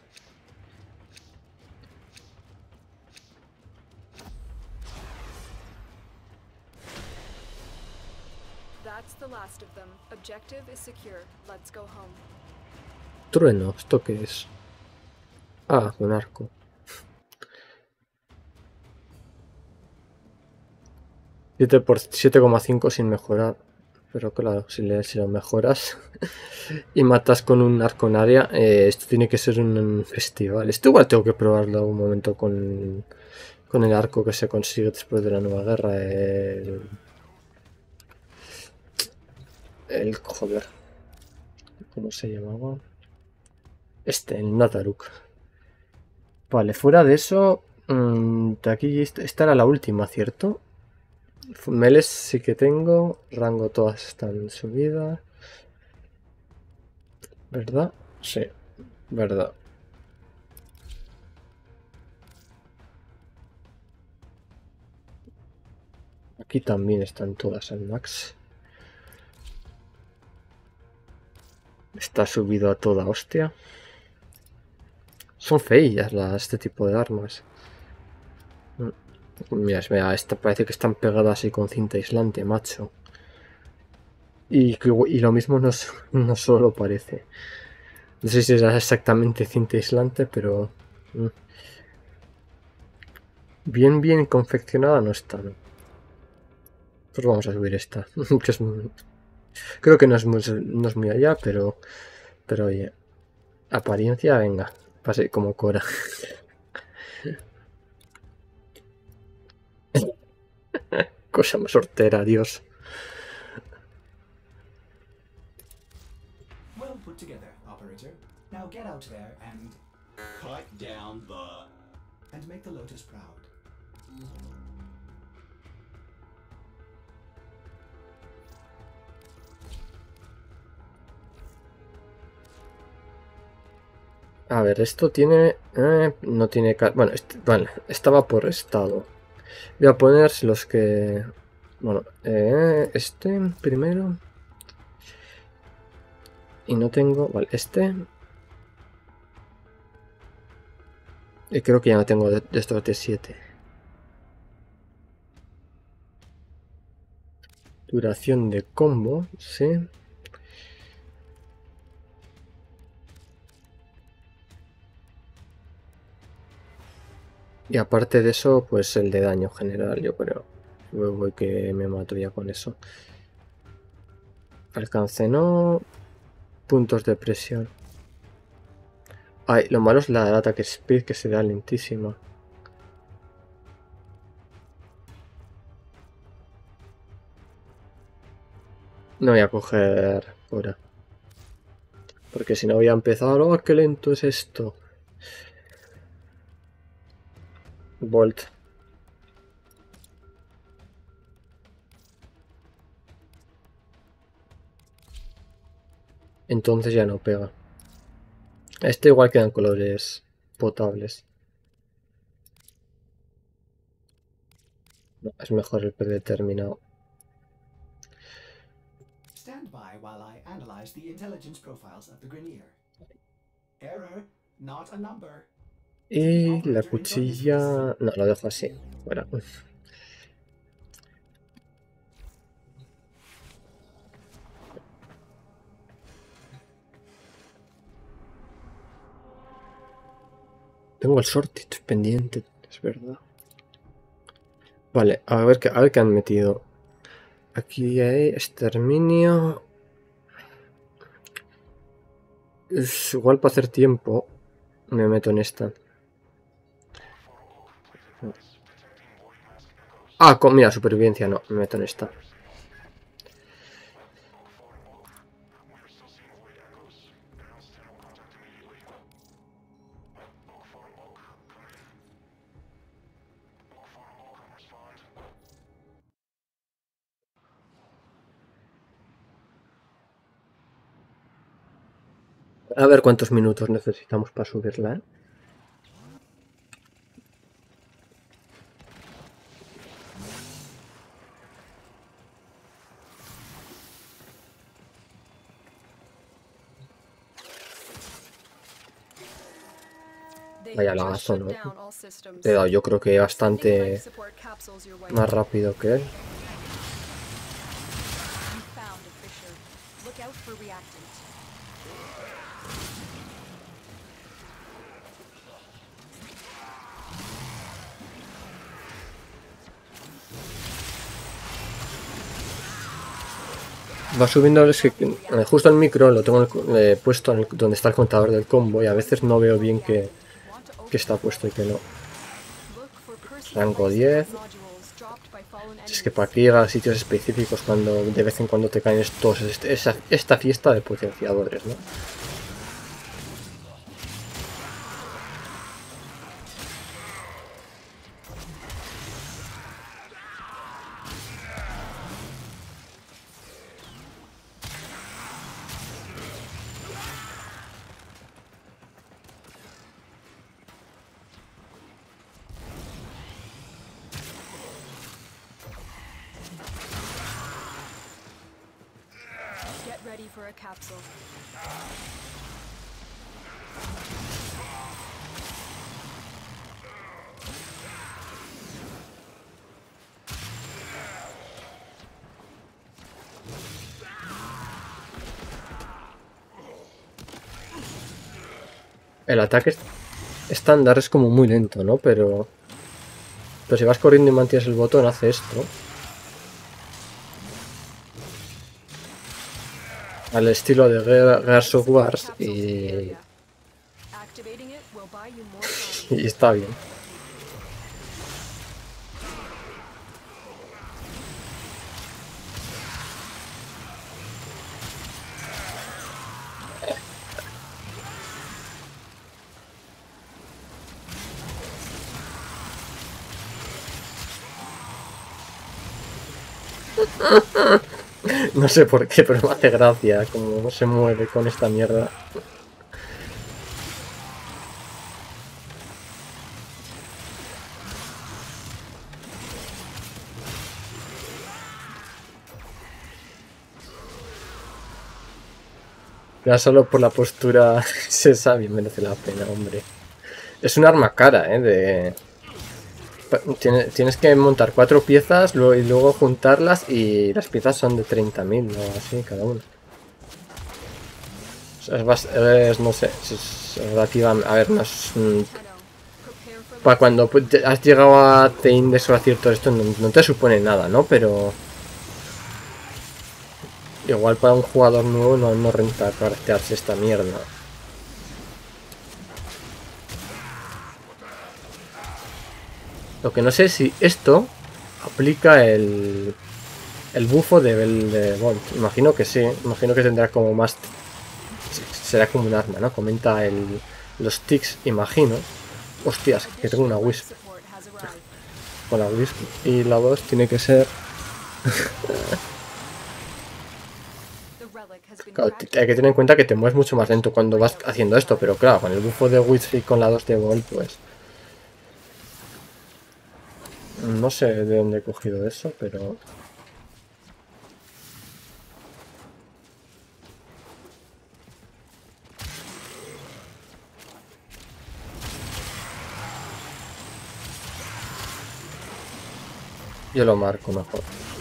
That's the last of them. Objective is secure. Let's go home. Trueno, ¿esto qué es? Ah, un arco. siete por siete coma cinco sin mejorar. Pero claro, si, le, si lo mejoras y matas con un arco en área, eh, esto tiene que ser un, un festival. Esto igual tengo que probarlo un momento con, con el arco que se consigue después de la nueva guerra. El, el joder. ¿Cómo se llamaba? Este, el Nataruk. Vale, fuera de eso, mmm, de aquí esta era la última, ¿cierto? Meles sí que tengo, rango todas están subidas. ¿Verdad? Sí, verdad. Aquí también están todas al max. Está subido a toda hostia. Son feillas las, este tipo de armas. Mira, mira, esta parece que están pegadas así con cinta aislante, macho. Y, y lo mismo no, no solo parece. No sé si es exactamente cinta aislante, pero... bien, bien confeccionada no está, ¿no? Pues vamos a subir esta. Que es muy... creo que no es muy, no es muy allá, pero... pero oye... apariencia, venga. Pase como Cora. Cosa más hortera, Dios. Well put together, operator. Now get out there and... cut down the... and make the Lotus proud. A ver, esto tiene... Eh, no tiene... Bueno, este, vale, estaba por estado. Voy a poner los que... bueno, eh, este primero. Y no tengo... vale, este. Y creo que ya no tengo de, de estos T siete. Duración de combo, sí. Y aparte de eso, pues el de daño general, yo creo. Luego voy que me mato ya con eso. Alcance no. Puntos de presión. Ay, lo malo es la de ataque speed, que se da lentísima. No voy a coger Cora. Porque si no voy a empezar... ¡Oh, qué lento es esto! Volt. Entonces ya no pega. Este igual quedan colores potables. No, es mejor el predeterminado. Stand by while I analyze the intelligence profiles of the Grineer. Error, not a number. Y la cuchilla... No, lo dejo así. Fuera. Tengo el sorted pendiente, es verdad. Vale, a ver qué, a ver qué han metido. Aquí hay exterminio. Es igual para hacer tiempo. Me meto en esta. Ah, con, mira, supervivencia no, me meto en esta. A ver cuántos minutos necesitamos para subirla, ¿eh? Vaya lagazo, ¿no? Pero yo creo que bastante más rápido que él. Va subiendo, es que eh, justo el micro lo tengo eh, puesto en el, donde está el contador del combo y a veces no veo bien que, que está puesto y que no. Rango diez. Es que para que llegar a sitios específicos cuando de vez en cuando te caen estos, este, esa, esta fiesta de potenciadores, ¿no? El ataque estándar es como muy lento, ¿no? Pero, pero si vas corriendo y mantienes el botón, hace esto. Al estilo de Gears of War y... y está bien. No sé por qué, pero me hace gracia como se mueve con esta mierda. Ya solo por la postura se sabe, merece la pena, hombre. es un arma cara, ¿eh? De... Tienes, tienes que montar cuatro piezas luego, y luego juntarlas y las piezas son de treinta mil o así cada una. O sea, es, bastante, es no sé, es relativamente... A ver, no es... Mm, para cuando has llegado a te index o acierto esto no, no te supone nada, ¿no? Pero... Igual para un jugador nuevo no, no renta craftearse esta mierda. Lo que no sé es si esto aplica el, el bufo de Bell de Bolt. Imagino que sí. Imagino que tendrá como más... Será como un arma, ¿no? Comenta el, los tics, imagino. Hostias, que tengo una Wisp. Con la Wisp y la dos tiene que ser... Claro, hay que tener en cuenta que te mueves mucho más lento cuando vas haciendo esto, pero claro, con el bufo de Wisp y con la dos de Bolt, pues... No sé de dónde he cogido eso, pero... Yo lo marco mejor.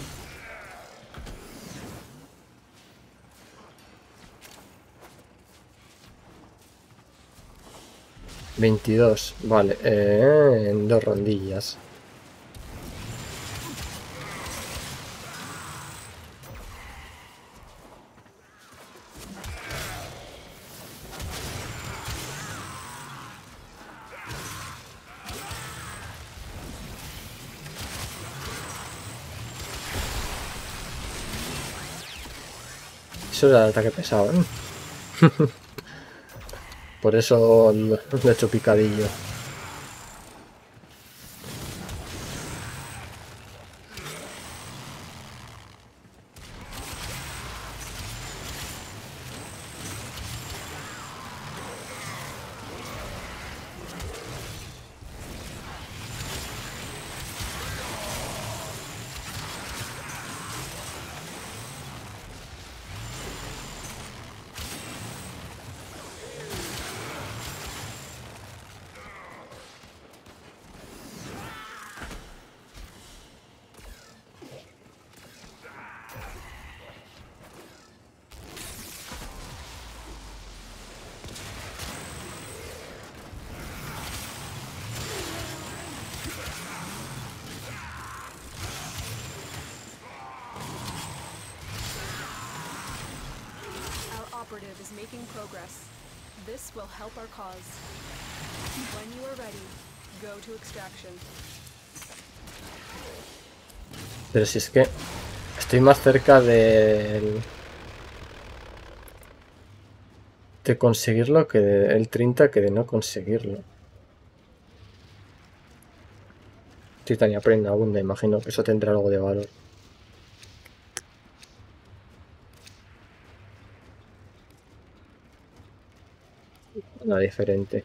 veintidós, vale, eh, en dos rondillas. Eso era el ataque pesado, ¿eh? Por eso lo he hecho picadillo. Operative is making progress. This will help our cause. When you are ready, go to extraction. Pero si es que estoy más cerca del... de conseguirlo que del treinta que de no conseguirlo. Titania prenda abunda, imagino que eso tendrá algo de valor. Nada diferente.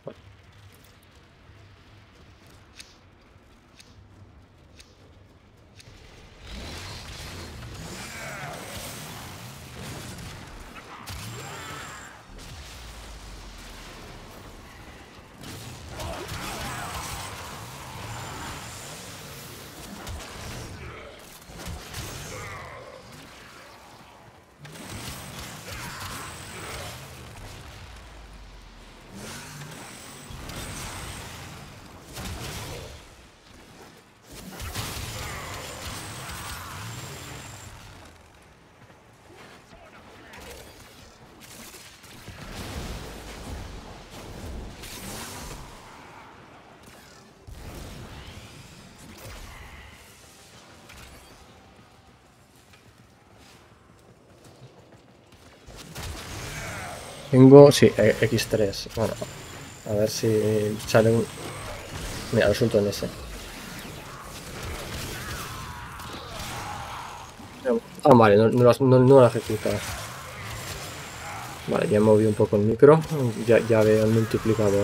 Tengo, sí, equis tres. Bueno, a ver si sale un... Mira, resulta en ese. Ah, vale, no, no, no, no lo ha ejecutado. Vale, ya he movido un poco el micro. Ya, ya veo el multiplicador.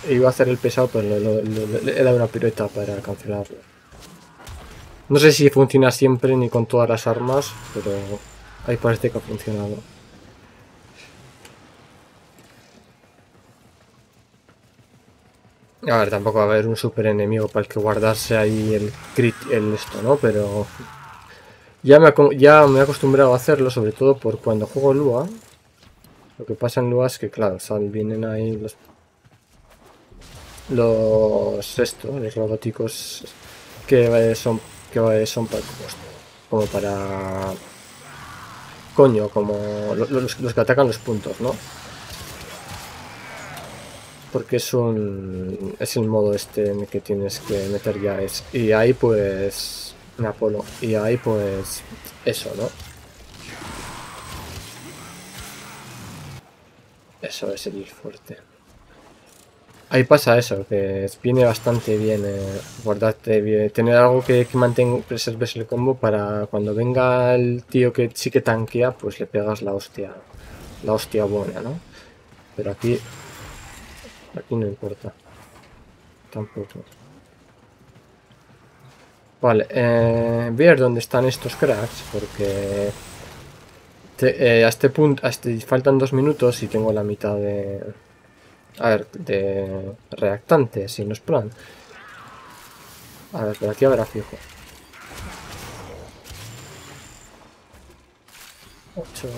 iba a hacer el pesado, pero le, le- le- le he dado una pirueta para cancelarlo. No sé si funciona siempre ni con todas las armas, pero ahí parece que ha funcionado. A ver, tampoco va a haber un super enemigo para el que guardarse ahí el crit, el esto, ¿no? Pero ya me, aco- ya me he acostumbrado a hacerlo, sobre todo por cuando juego Lua. Lo que pasa en Lua es que, claro, sal, vienen ahí los los esto, los robóticos que eh, son que eh, son pa- como para coño, como lo- los, los que atacan los puntos, ¿no? Porque es un es el modo este en el que tienes que meter ya es y ahí pues en Apolo y ahí pues eso, ¿no? Eso es el fuerte. Ahí pasa eso, que viene bastante bien eh, guardarte bien, tener algo que, que mantenga, preserves el combo para cuando venga el tío que sí que tanquea, pues le pegas la hostia, la hostia buena, ¿no? Pero aquí, aquí no importa, tampoco. Vale, eh, ver dónde están estos cracks, porque te- eh, a este punto, a este, faltan dos minutos y tengo la mitad de, a ver, de reactante, si no es plan. A ver, pero aquí habrá fijo. ocho.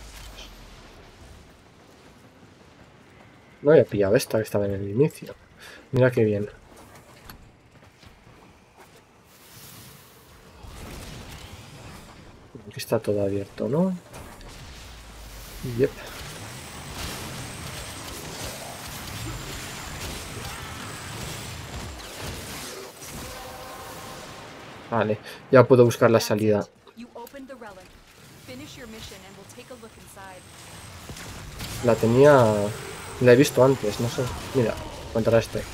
No había pillado esta que estaba en el inicio. Mira qué bien. Aquí está todo abierto, ¿no? Yep. Vale, ya puedo buscar la salida. You opened the relic. Finish your mission and we'll take a look inside. La tenía... La he visto antes, no sé. Mira, contra este.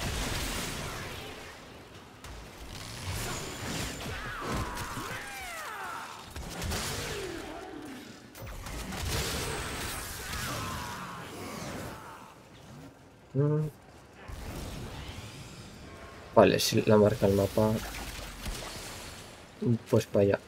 Mm. Vale, si la marca el mapa. Pues para allá.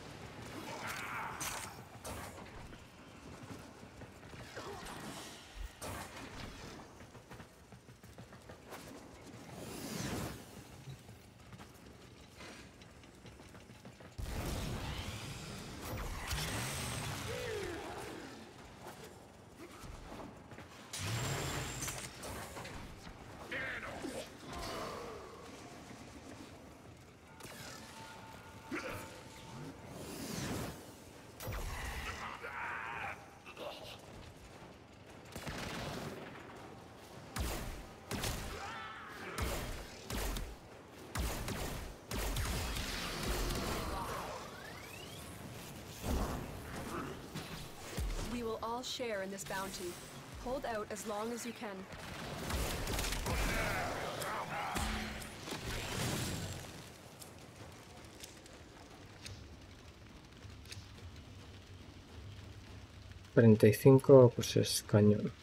We will all share in this bounty. Hold out as long as you can. cuarenta y cinco, pues es cañón.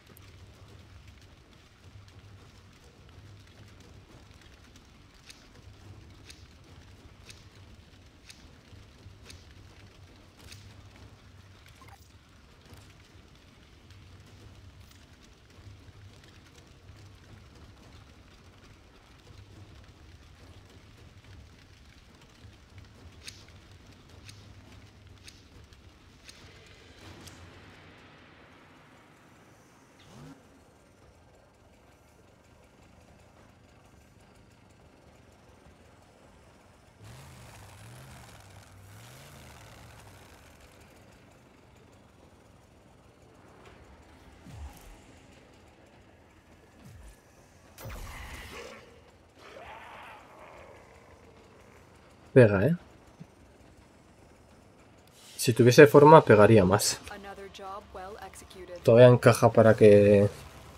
Pega, ¿eh? Si tuviese forma, pegaría más. Another job well executed. Todavía encaja para que...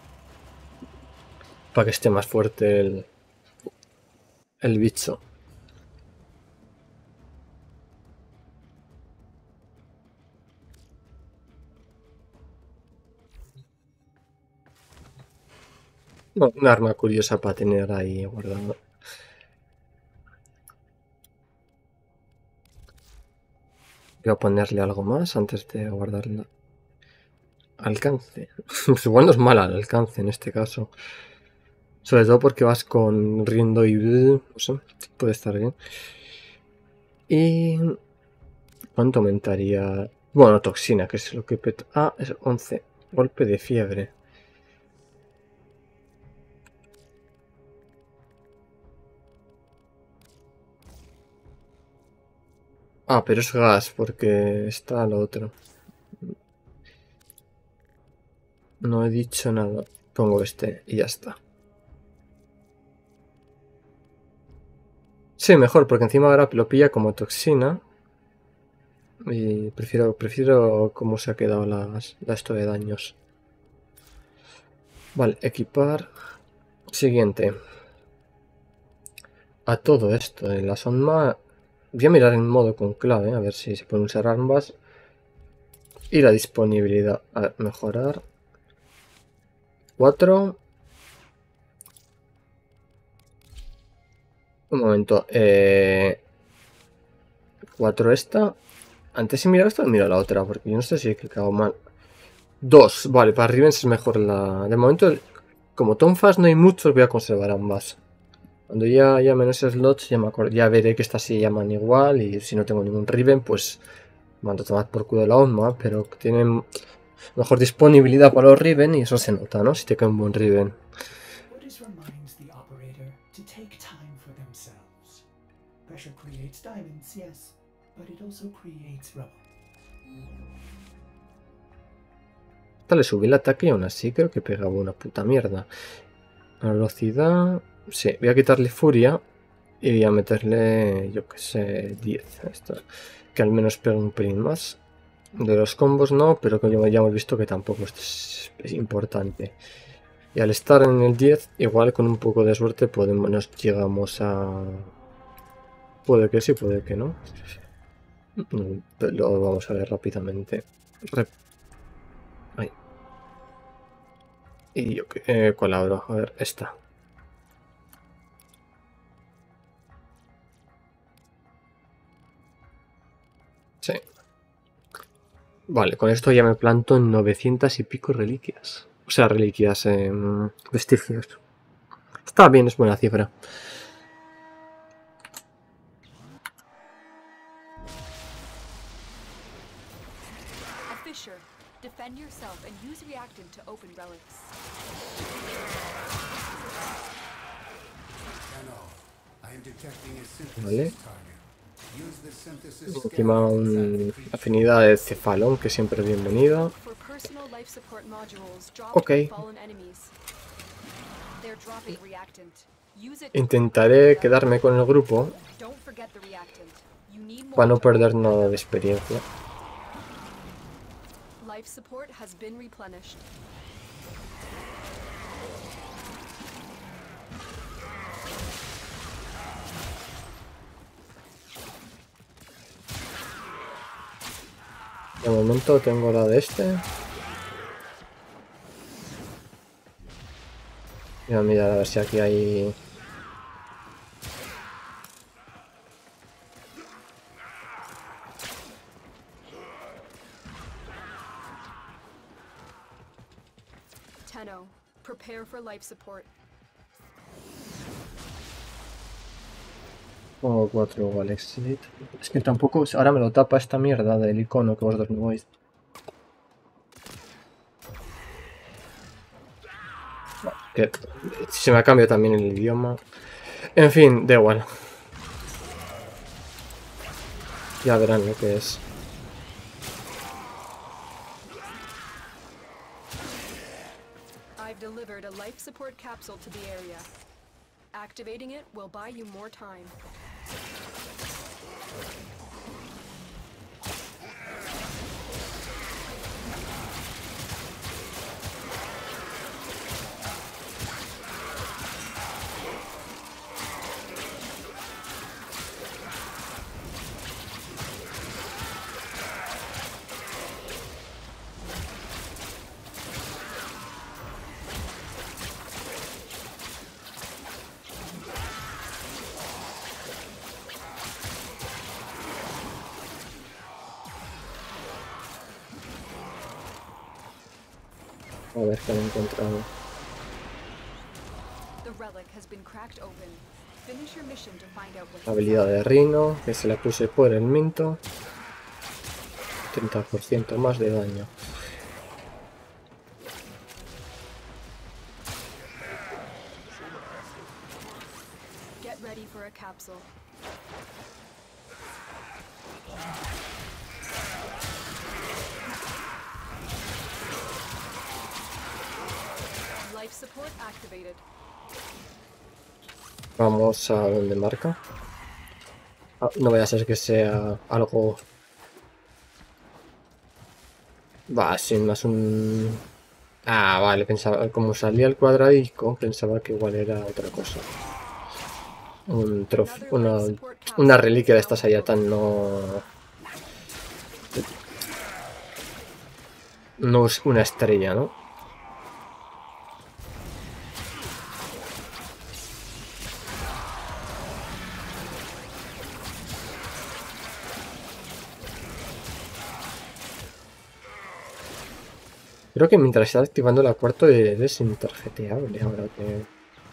Para que esté más fuerte el... El bicho. No, un arma curiosa para tener ahí guardado. Voy a ponerle algo más antes de guardarla. Alcance. Pues igual no es mala el alcance en este caso. Sobre todo porque vas con riendo y... no sé, puede estar bien. Y... ¿cuánto aumentaría? Bueno, toxina, que es lo que peta. Ah, es once. Golpe de fiebre. Ah, pero es gas, porque está lo otro. No he dicho nada. Pongo este y ya está. Sí, mejor, porque encima ahora lo pilla como toxina. Y prefiero, prefiero cómo se ha quedado las, la esto de daños. Vale, equipar. Siguiente. A todo esto, en la sonma. Voy a mirar en modo con clave, a ver si se pueden usar ambas. Y la disponibilidad. A ver, mejorar. cuatro. Un momento. Eh, cuatro esta. Antes he mirado esta o he mirado la otra, porque yo no sé si he clicado mal. dos, vale, para Rivens es mejor la... De momento, como Tonfas no hay muchos, voy a conservar ambas. Cuando ya haya menos slots, ya, me acuerdo, ya veré que estas se llaman igual. Y si no tengo ningún Riven, pues mando a tomar por culo la Onma. Pero tienen mejor disponibilidad para los Riven y eso se nota, ¿no? Si te cae un buen Riven. Buddhist reminds the operator to take time for themselves. Pressure creates diamonds, yes, but it also creates rubble. Esta le subí el ataque y aún así creo que pegaba una puta mierda. La velocidad... Sí, voy a quitarle furia y voy a meterle, yo que sé, diez. Esto, que al menos pegue un pelín más. De los combos no, pero que ya hemos visto que tampoco es, es importante. Y al estar en el diez, igual con un poco de suerte podemos, nos llegamos a... Puede que sí, puede que no. Lo vamos a ver rápidamente. Rep... Ahí. Y yo que... Eh, ¿cuál abro? A ver, esta. Sí. Vale, con esto ya me planto en novecientas y pico reliquias. O sea, reliquias, eh, vestigios. Está bien, es buena cifra. A fissure. Defend yourself and use reactant to open relics. Vale. Encima una afinidad de cefalón, que siempre es bienvenida. For personal life support modules, drop Ok. fallen enemies. They're dropping reactant. Use it to Intentaré quedarme con el grupo Don't forget the reactant. You need more para no to- perder nada de experiencia. Life support has been replenished. De momento tengo la de este. Voy a mirar a ver si aquí hay... Tenno, prepare for life support. Pongo cuatro igual, exit. Es que tampoco... Ahora me lo tapa esta mierda del icono que vosotros no veis. Que se me ha cambiado también el idioma. En fin, da igual. Ya verán lo que es. I've delivered a life support capsule to the area. Activating it will buy you more time. A ver qué han encontrado. The relic has been cracked open. Finish your mission to find out what's Habilidad de Rino, que se la puse por el Minto. treinta por ciento más de daño. Get ready for a capsule. Life support activated. Vamos a donde marca. Ah, no vaya a ser que sea algo... Va, sin más un... Ah, vale, pensaba... Como salía el cuadradico, pensaba que igual era otra cosa. Un trofeo... Una, una reliquia de estas allá tan no... No es una estrella, ¿no? Creo que mientras está activando la cuarta es intarjeteable ahora que...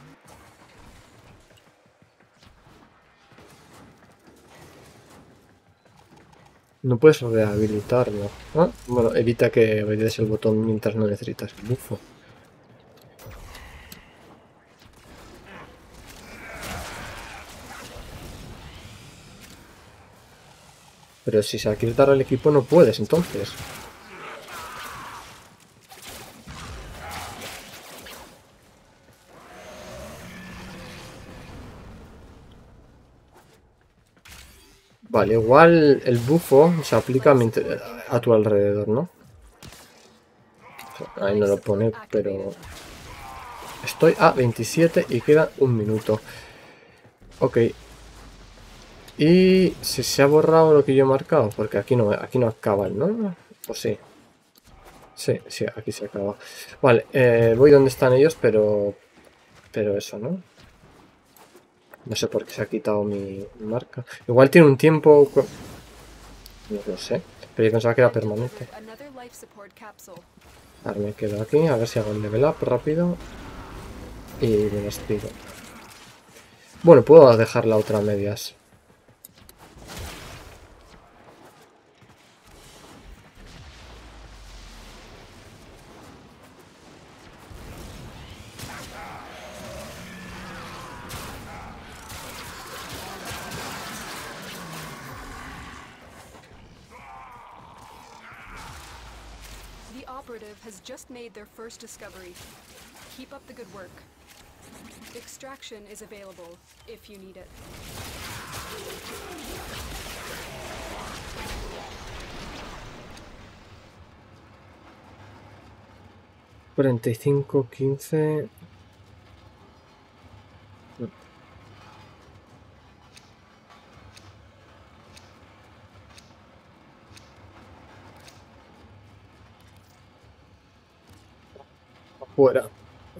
No puedes rehabilitarlo. ¿Ah? Bueno, evita que obedeces el botón mientras no necesitas el bufo. Pero si se la quieres dar al equipo no puedes, entonces. Vale, igual el bufo se aplica a tu alrededor, ¿no? Ahí no lo pone, pero... Estoy a veintisiete y queda un minuto. Ok. Y si se ha borrado lo que yo he marcado, porque aquí no, aquí no acaba, ¿no? ¿O sí? Sí, sí, aquí se acaba. Vale, eh, voy donde están ellos, pero... Pero eso, ¿no? No sé por qué se ha quitado mi marca. Igual tiene un tiempo... No lo sé. Pero yo pensaba que era permanente. Ahora me quedo aquí, a ver si hago el level up rápido. Y me despido. Bueno, puedo dejar la otra a medias. Operative has just made their first discovery. Keep up the good work. Extraction is available if you need it. cuarenta y cinco, quince... Fuera.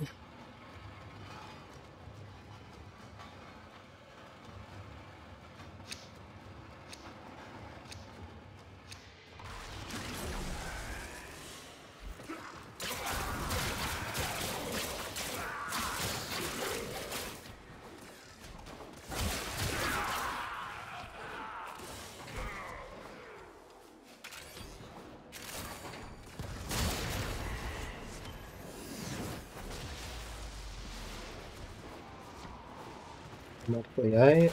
Marco ya hay.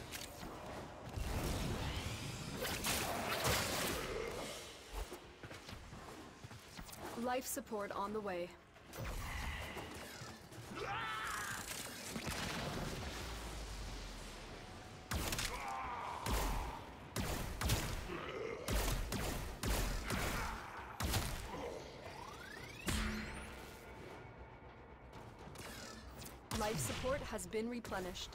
Life support on the way. Life support has been replenished.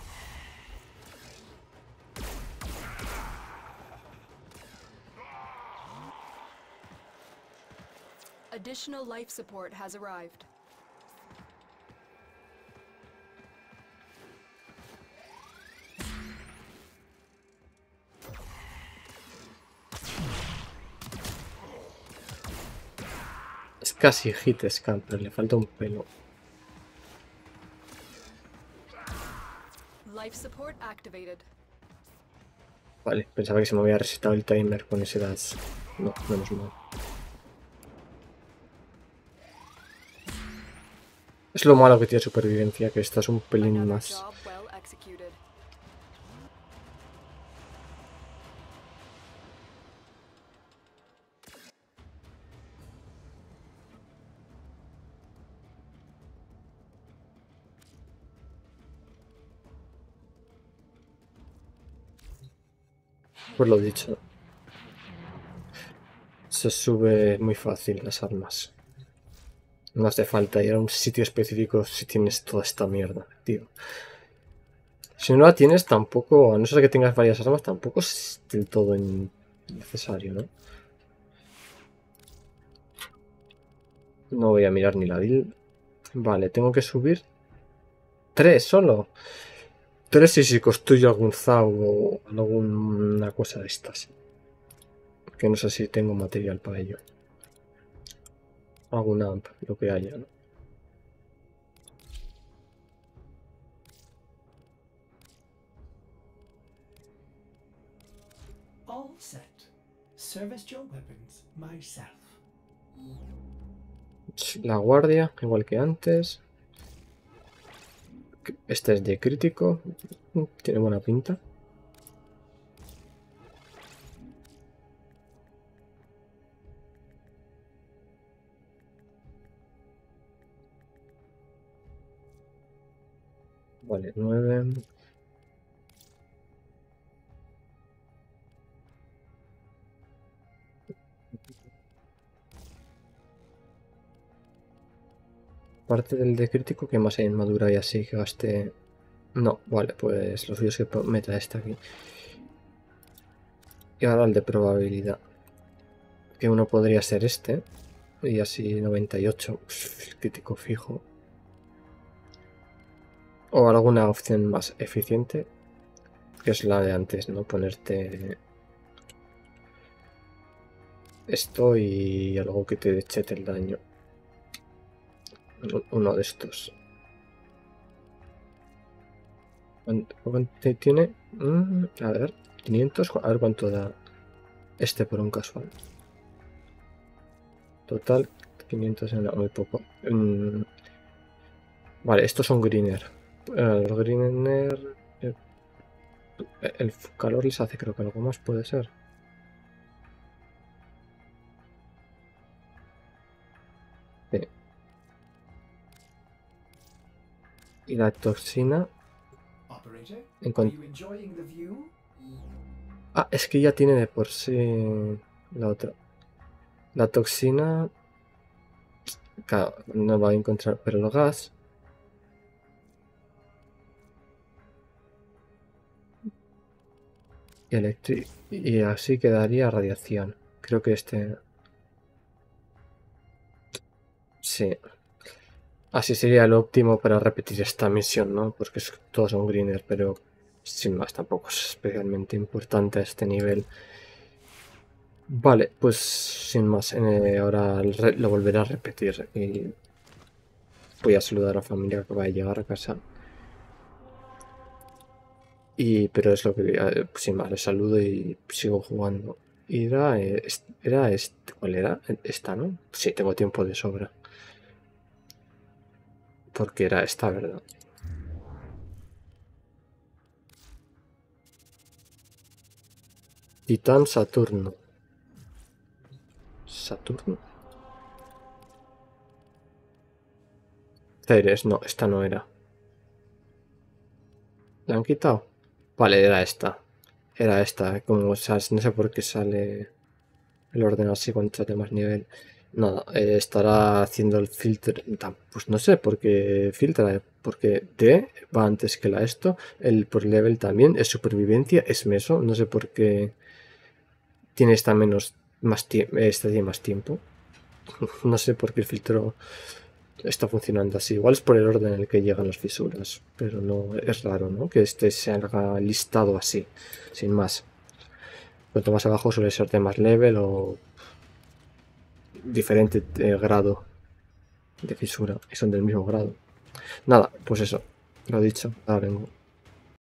Additional life support has arrived. casi hit scan, pero le falta un pelo. Life support activated. Vale, pensaba que se me había resetado el timer con ese dash. No, menos mal. Es lo malo que tiene supervivencia, que esta es un pelín Another más. job well executed. Pues lo dicho. Se sube muy fácil las armas. No hace falta ir a un sitio específico si tienes toda esta mierda, tío. Si no la tienes, tampoco, a no ser que tengas varias armas, tampoco es del todo necesario, ¿no? No voy a mirar ni la build. Vale, tengo que subir tres solo. Tres y si construyo algún Z A U o alguna cosa de estas. Que no sé si tengo material para ello. Algún A M P, lo que haya, ¿no? All set. Service your weapons myself. La guardia, igual que antes. Este es de crítico. Tiene buena pinta. Vale, nueve. Aparte del de crítico, que más hay en madura y así que gaste. No, vale, pues lo suyo es que meta este aquí. Y ahora el de probabilidad. Que uno podría ser este. Y así noventa y ocho. Uf, crítico fijo. O alguna opción más eficiente. Que es la de antes, ¿no? Ponerte esto y algo que te chete el daño. Uno de estos. ¿Cuánto tiene? Mm, a ver, quinientos. A ver cuánto da este por un casual. Total, quinientos, no, muy poco. Mm, vale, estos son greener. Eh, los greener. Eh, el calor les hace, creo que algo más puede ser. Sí. Y la toxina. En con... Ah, es que ya tiene de por sí la otra. La toxina. Claro, no va a encontrar, pero el gas. Y, electri y así quedaría radiación. Creo que este. Sí. Así sería lo óptimo para repetir esta misión, ¿no? Porque es, todos son greener, pero sin más, tampoco es especialmente importante a este nivel. Vale, pues sin más, eh, ahora lo volveré a repetir y voy a saludar a la familia que va a llegar a casa. Y, pero es lo que, eh, sin más, le saludo y sigo jugando. Y era, eh, era este, ¿cuál era? Esta, ¿no? Sí, tengo tiempo de sobra. Porque era esta, ¿verdad? Titán Saturno. Saturno. Ceres, no, esta no era. ¿La han quitado? Vale, era esta. Era esta. Como, o sea, no sé por qué sale el orden así con más nivel. Nada, eh, estará haciendo el filtro. Pues no sé por qué filtra. Porque D va antes que la esto. El por level también. Es supervivencia. Es meso. No sé por qué tiene esta menos. Más tiempo. Esta tiene más tiempo. No sé por qué el filtro está funcionando así. Igual es por el orden en el que llegan las fisuras. Pero no es raro, ¿no? Que este se haga listado así. Sin más. Cuanto más abajo suele ser de más level o diferente eh, grado de fisura y son del mismo grado. Nada, pues eso, lo dicho, ahora vengo.